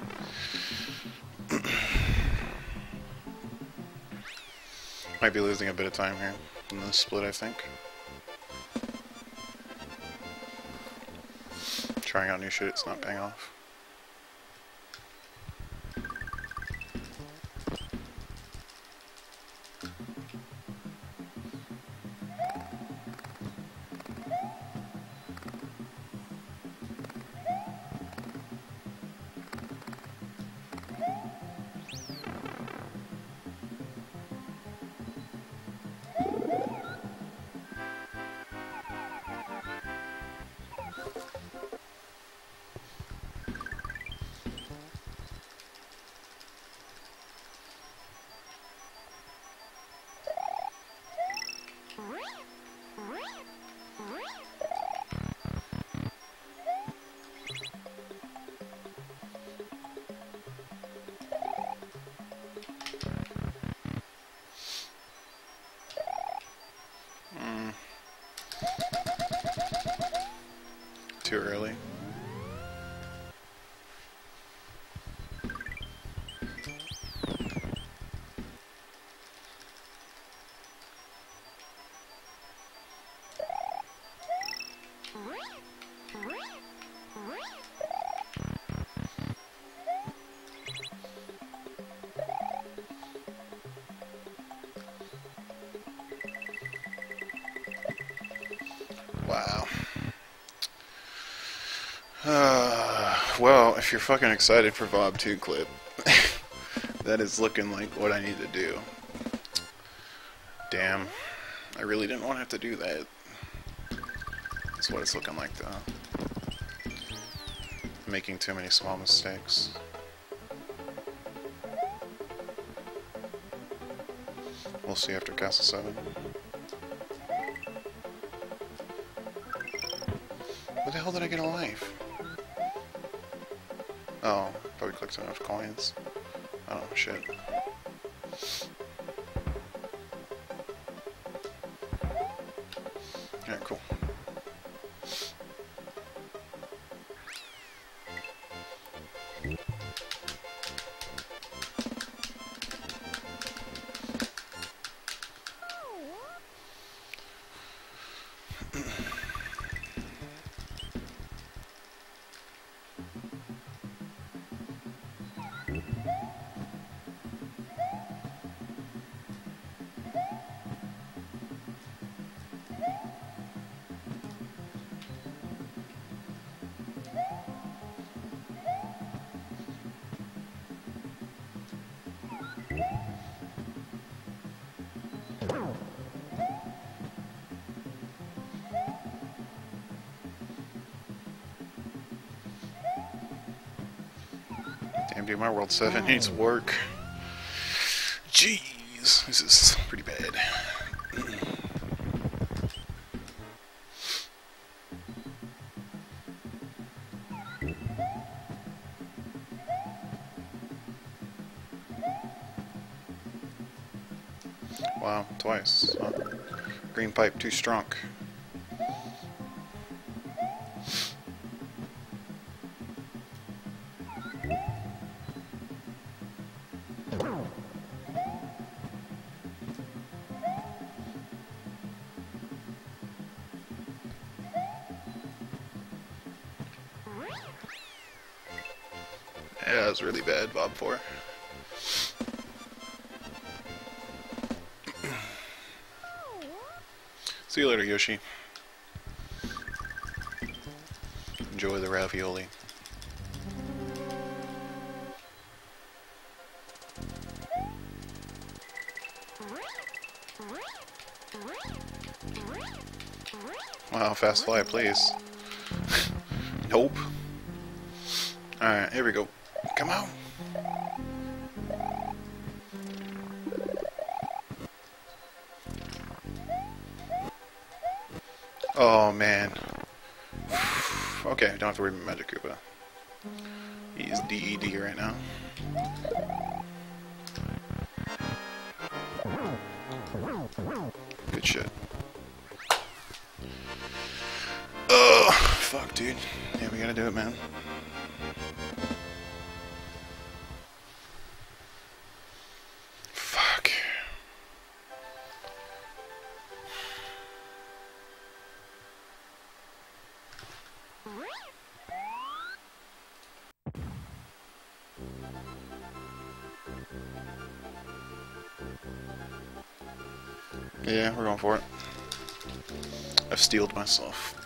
Might be losing a bit of time here in this split, I think. Trying out new shit, it's not paying off. Too early. Wow. Well, if you're fucking excited for Vob 2 clip, that is looking like what I need to do. Damn. I really didn't want to have to do that. That's what it's looking like, though. Making too many small mistakes. We'll see after Castle 7. Where the hell did I get a life? Oh, probably clicked enough coins. Oh, shit. Alright, cool. Damn, dude, my World 7 needs work. Jeez, this is pretty bad. Wow, twice. Huh? Green pipe too strong. was really bad, Bob 4. See you later, Yoshi. Enjoy the ravioli. Wow, fast fly, please. Nope. Alright, here we go. Come on. Oh, man. Okay, don't have to worry about Magic Koopa. He's DED right now. Good shit. Oh, fuck, dude. Yeah, we gotta do it, man. Fuck. Yeah, we're going for it. I've steeled myself.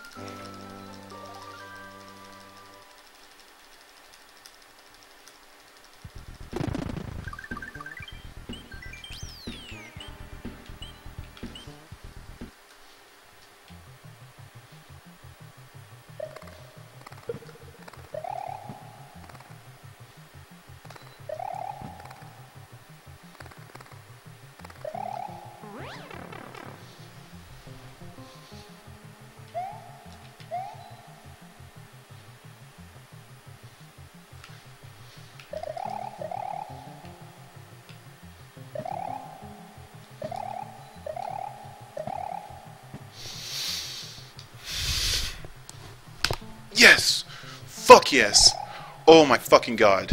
Yes! Fuck yes! Oh my fucking god.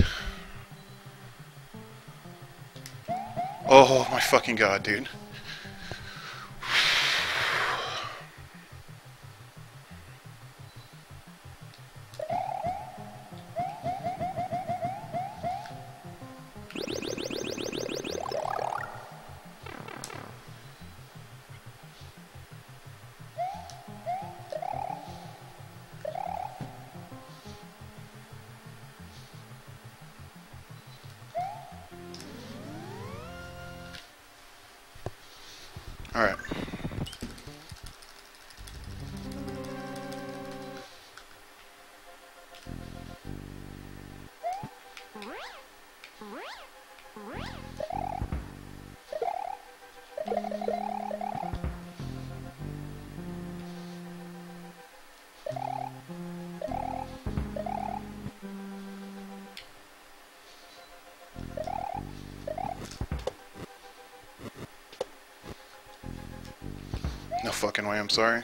Oh my fucking god, dude. Alright. No fucking way, I'm sorry.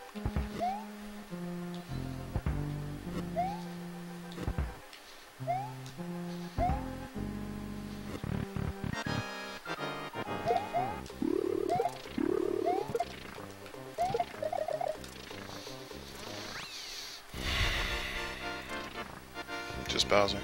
Just Bowser.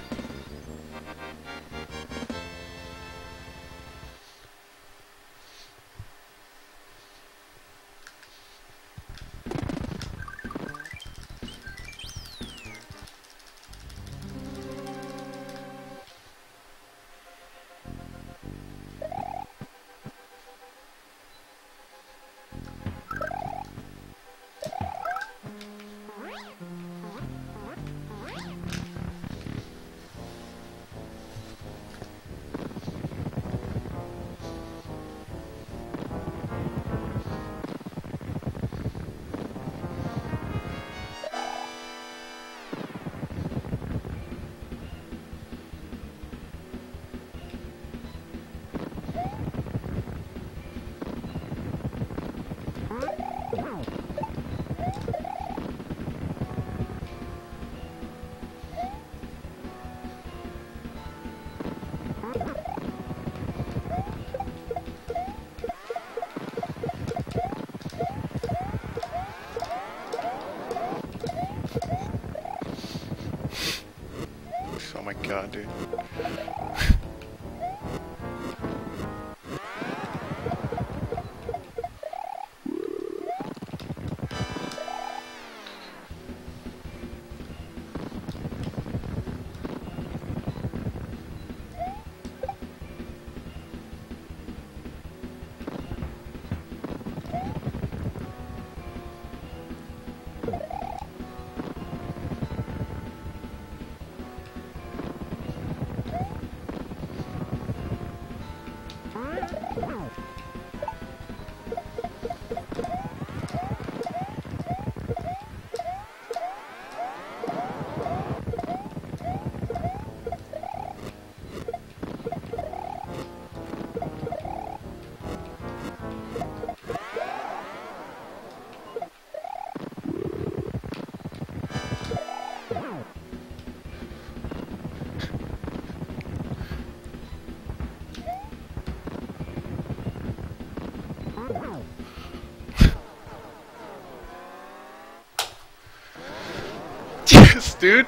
Oh my god, dude. Yes, dude.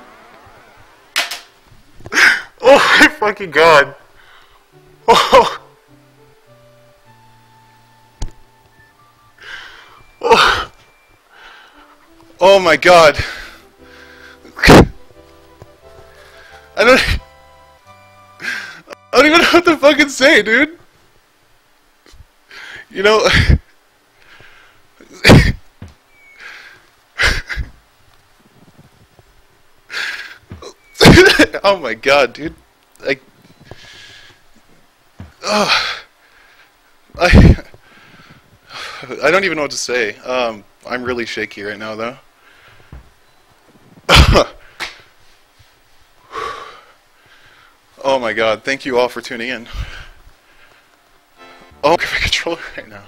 Oh my fucking god. Oh. Oh. Oh my god. I don't even know what to fucking say, dude. You know. Oh my god, dude. Like, I don't even know what to say. I'm really shaky right now, though. Oh my god, thank you all for tuning in. Oh, I'm my controller right now.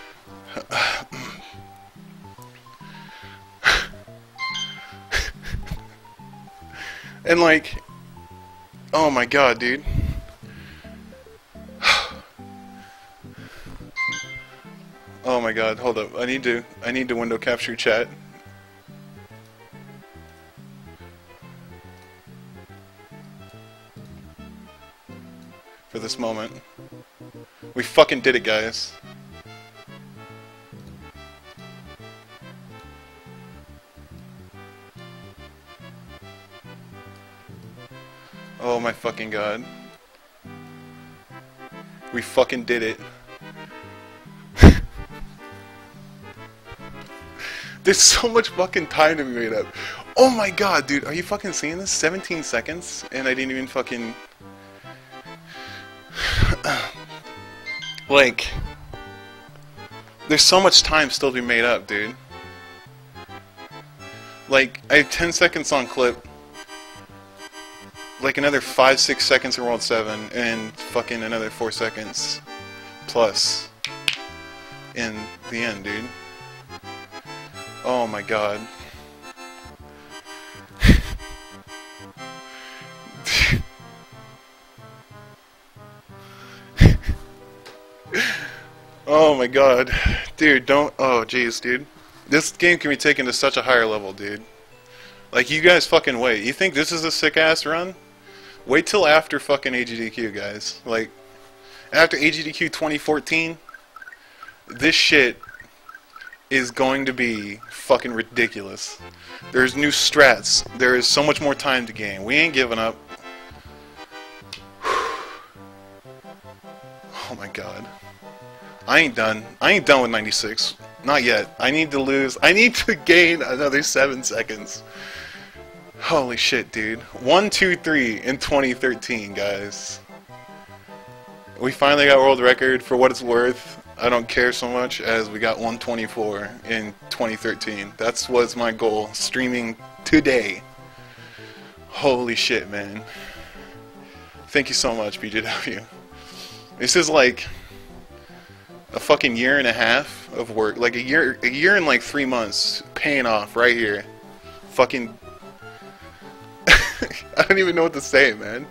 And like, oh my god, dude. Oh my god, hold up. I need to window capture chat. For this moment. We fucking did it, guys. Oh my fucking god. We fucking did it. There's so much fucking time to be made up. Oh my god, dude, are you fucking seeing this? 17 seconds, and I didn't even fucking... Like... There's so much time still to be made up, dude. Like, I have 10 seconds on clip. Like another 5-6 seconds in World 7, and fucking another 4 seconds plus in the end, dude. Oh my god. Oh my god. Dude, don't... Oh, jeez, dude. This game can be taken to such a higher level, dude. Like, you guys fucking wait. You think this is a sick-ass run? Wait till after fucking AGDQ, guys. Like, after AGDQ 2014, this shit is going to be fucking ridiculous. There's new strats. There is so much more time to gain. We ain't giving up. Oh my god. I ain't done. I ain't done with 96. Not yet. I need to lose. I need to gain another 7 seconds. Holy shit, dude. 1, 2, 3 in 2013, guys. We finally got world record. For what it's worth, I don't care so much as we got 124 in 2013. That's what's my goal. Streaming today. Holy shit, man. Thank you so much, BJW. This is like a fucking year and a half of work. Like a year and like 3 months paying off right here. Fucking... I don't even know what to say, man.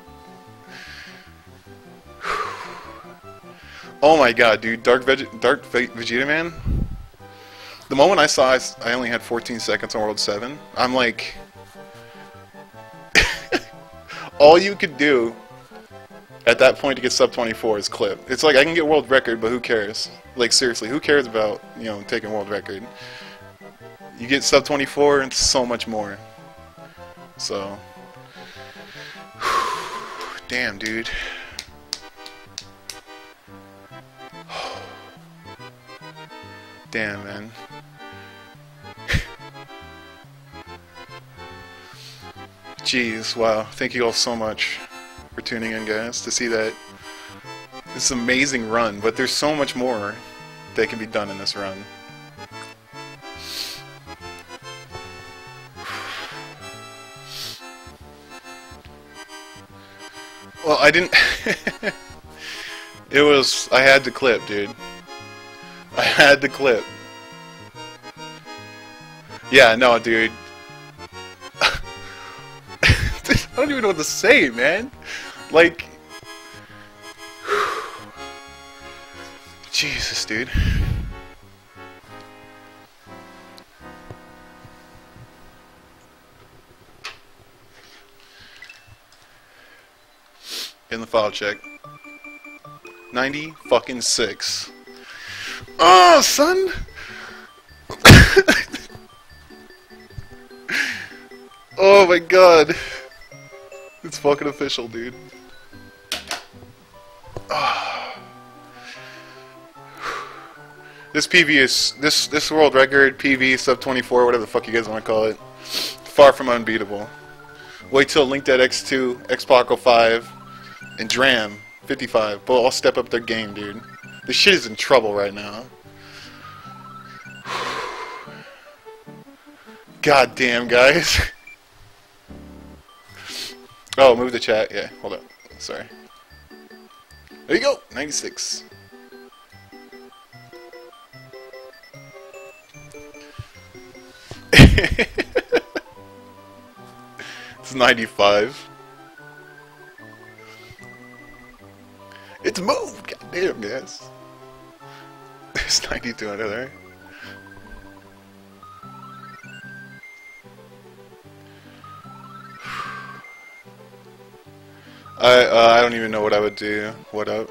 Oh my god, dude. Dark Vegeta Man? The moment I saw I only had 14 seconds on World 7, I'm like... all you could do At that point, to get sub 24 is clip. It's like I can get world record, but who cares? Like seriously, who cares about taking world record? You get sub 24, and so much more. So, damn, dude. Damn, man. Jeez, wow. Thank you all so much for tuning in, guys, to see that this amazing run, but there's so much more that can be done in this run. Well, I didn't... I had to clip, dude. I had to clip. Yeah, no, dude. I don't even know what to say, man. Like... Jesus, dude. In the file check. 90 fucking 6. Oh, son! Oh my god. It's fucking official, dude. Oh. This PV is this world record PV sub 24, whatever the fuck you guys want to call it. Far from unbeatable. Wait till Link Dead X2, Xpaco 5, and Dram 55. Both all step up their game, dude. This shit is in trouble right now. God damn, guys. Oh, move the chat. Yeah, hold up. Sorry. There you go. 96. It's 95. It's moved. God damn, guys. There's 92 under there. I don't even know what I would do. What up?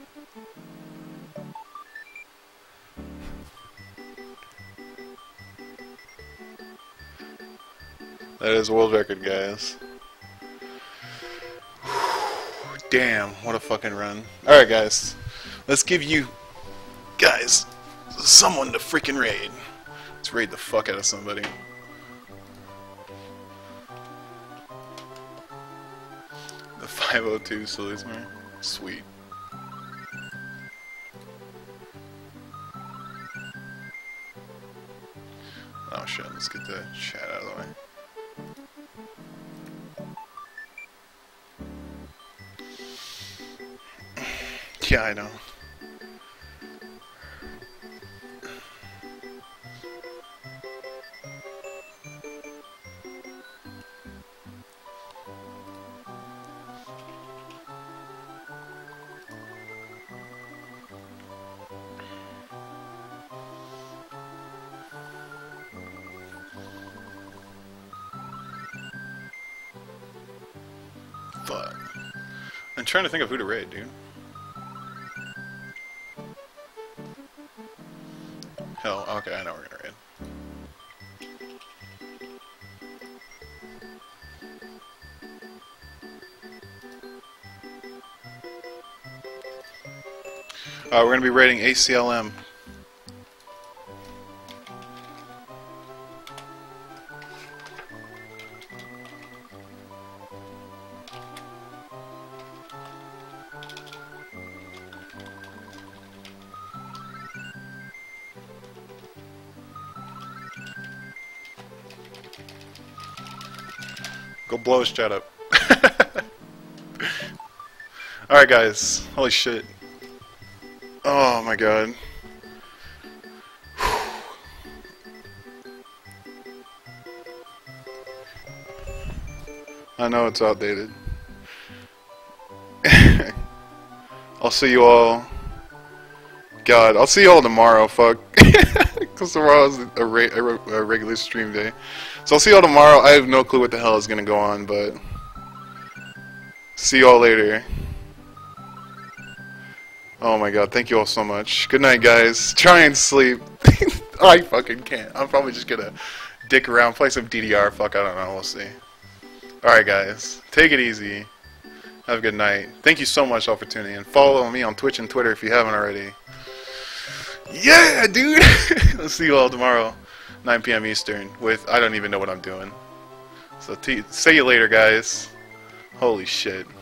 That is a world record, guys. Damn, what a fucking run. Alright, guys. Let's give you guys someone to freaking raid. Let's raid the fuck out of somebody. The 502 salutes me. Sweet. Oh shit, let's get the chat out of the way. Yeah, I know. Fuck. I'm trying to think of who to raid, dude. Hell, okay, I know we're gonna raid. We're gonna be raiding ACLM. Go blow his chat up. Alright guys, holy shit. Oh my god. I know it's outdated. I'll see you all. God, I'll see you all tomorrow, fuck. Because tomorrow is a regular stream day. So I'll see you all tomorrow. I have no clue what the hell is going to go on, but see you all later. Oh my god, thank you all so much. Good night, guys. Try and sleep. I fucking can't. I'm probably just gonna dick around, play some DDR. Fuck, I don't know. We'll see. Alright, guys. Take it easy. Have a good night. Thank you so much all for tuning in. Follow me on Twitch and Twitter if you haven't already. Yeah, dude! I'll see you all tomorrow, 9 p.m. Eastern, with I don't even know what I'm doing. So see you later, guys. Holy shit.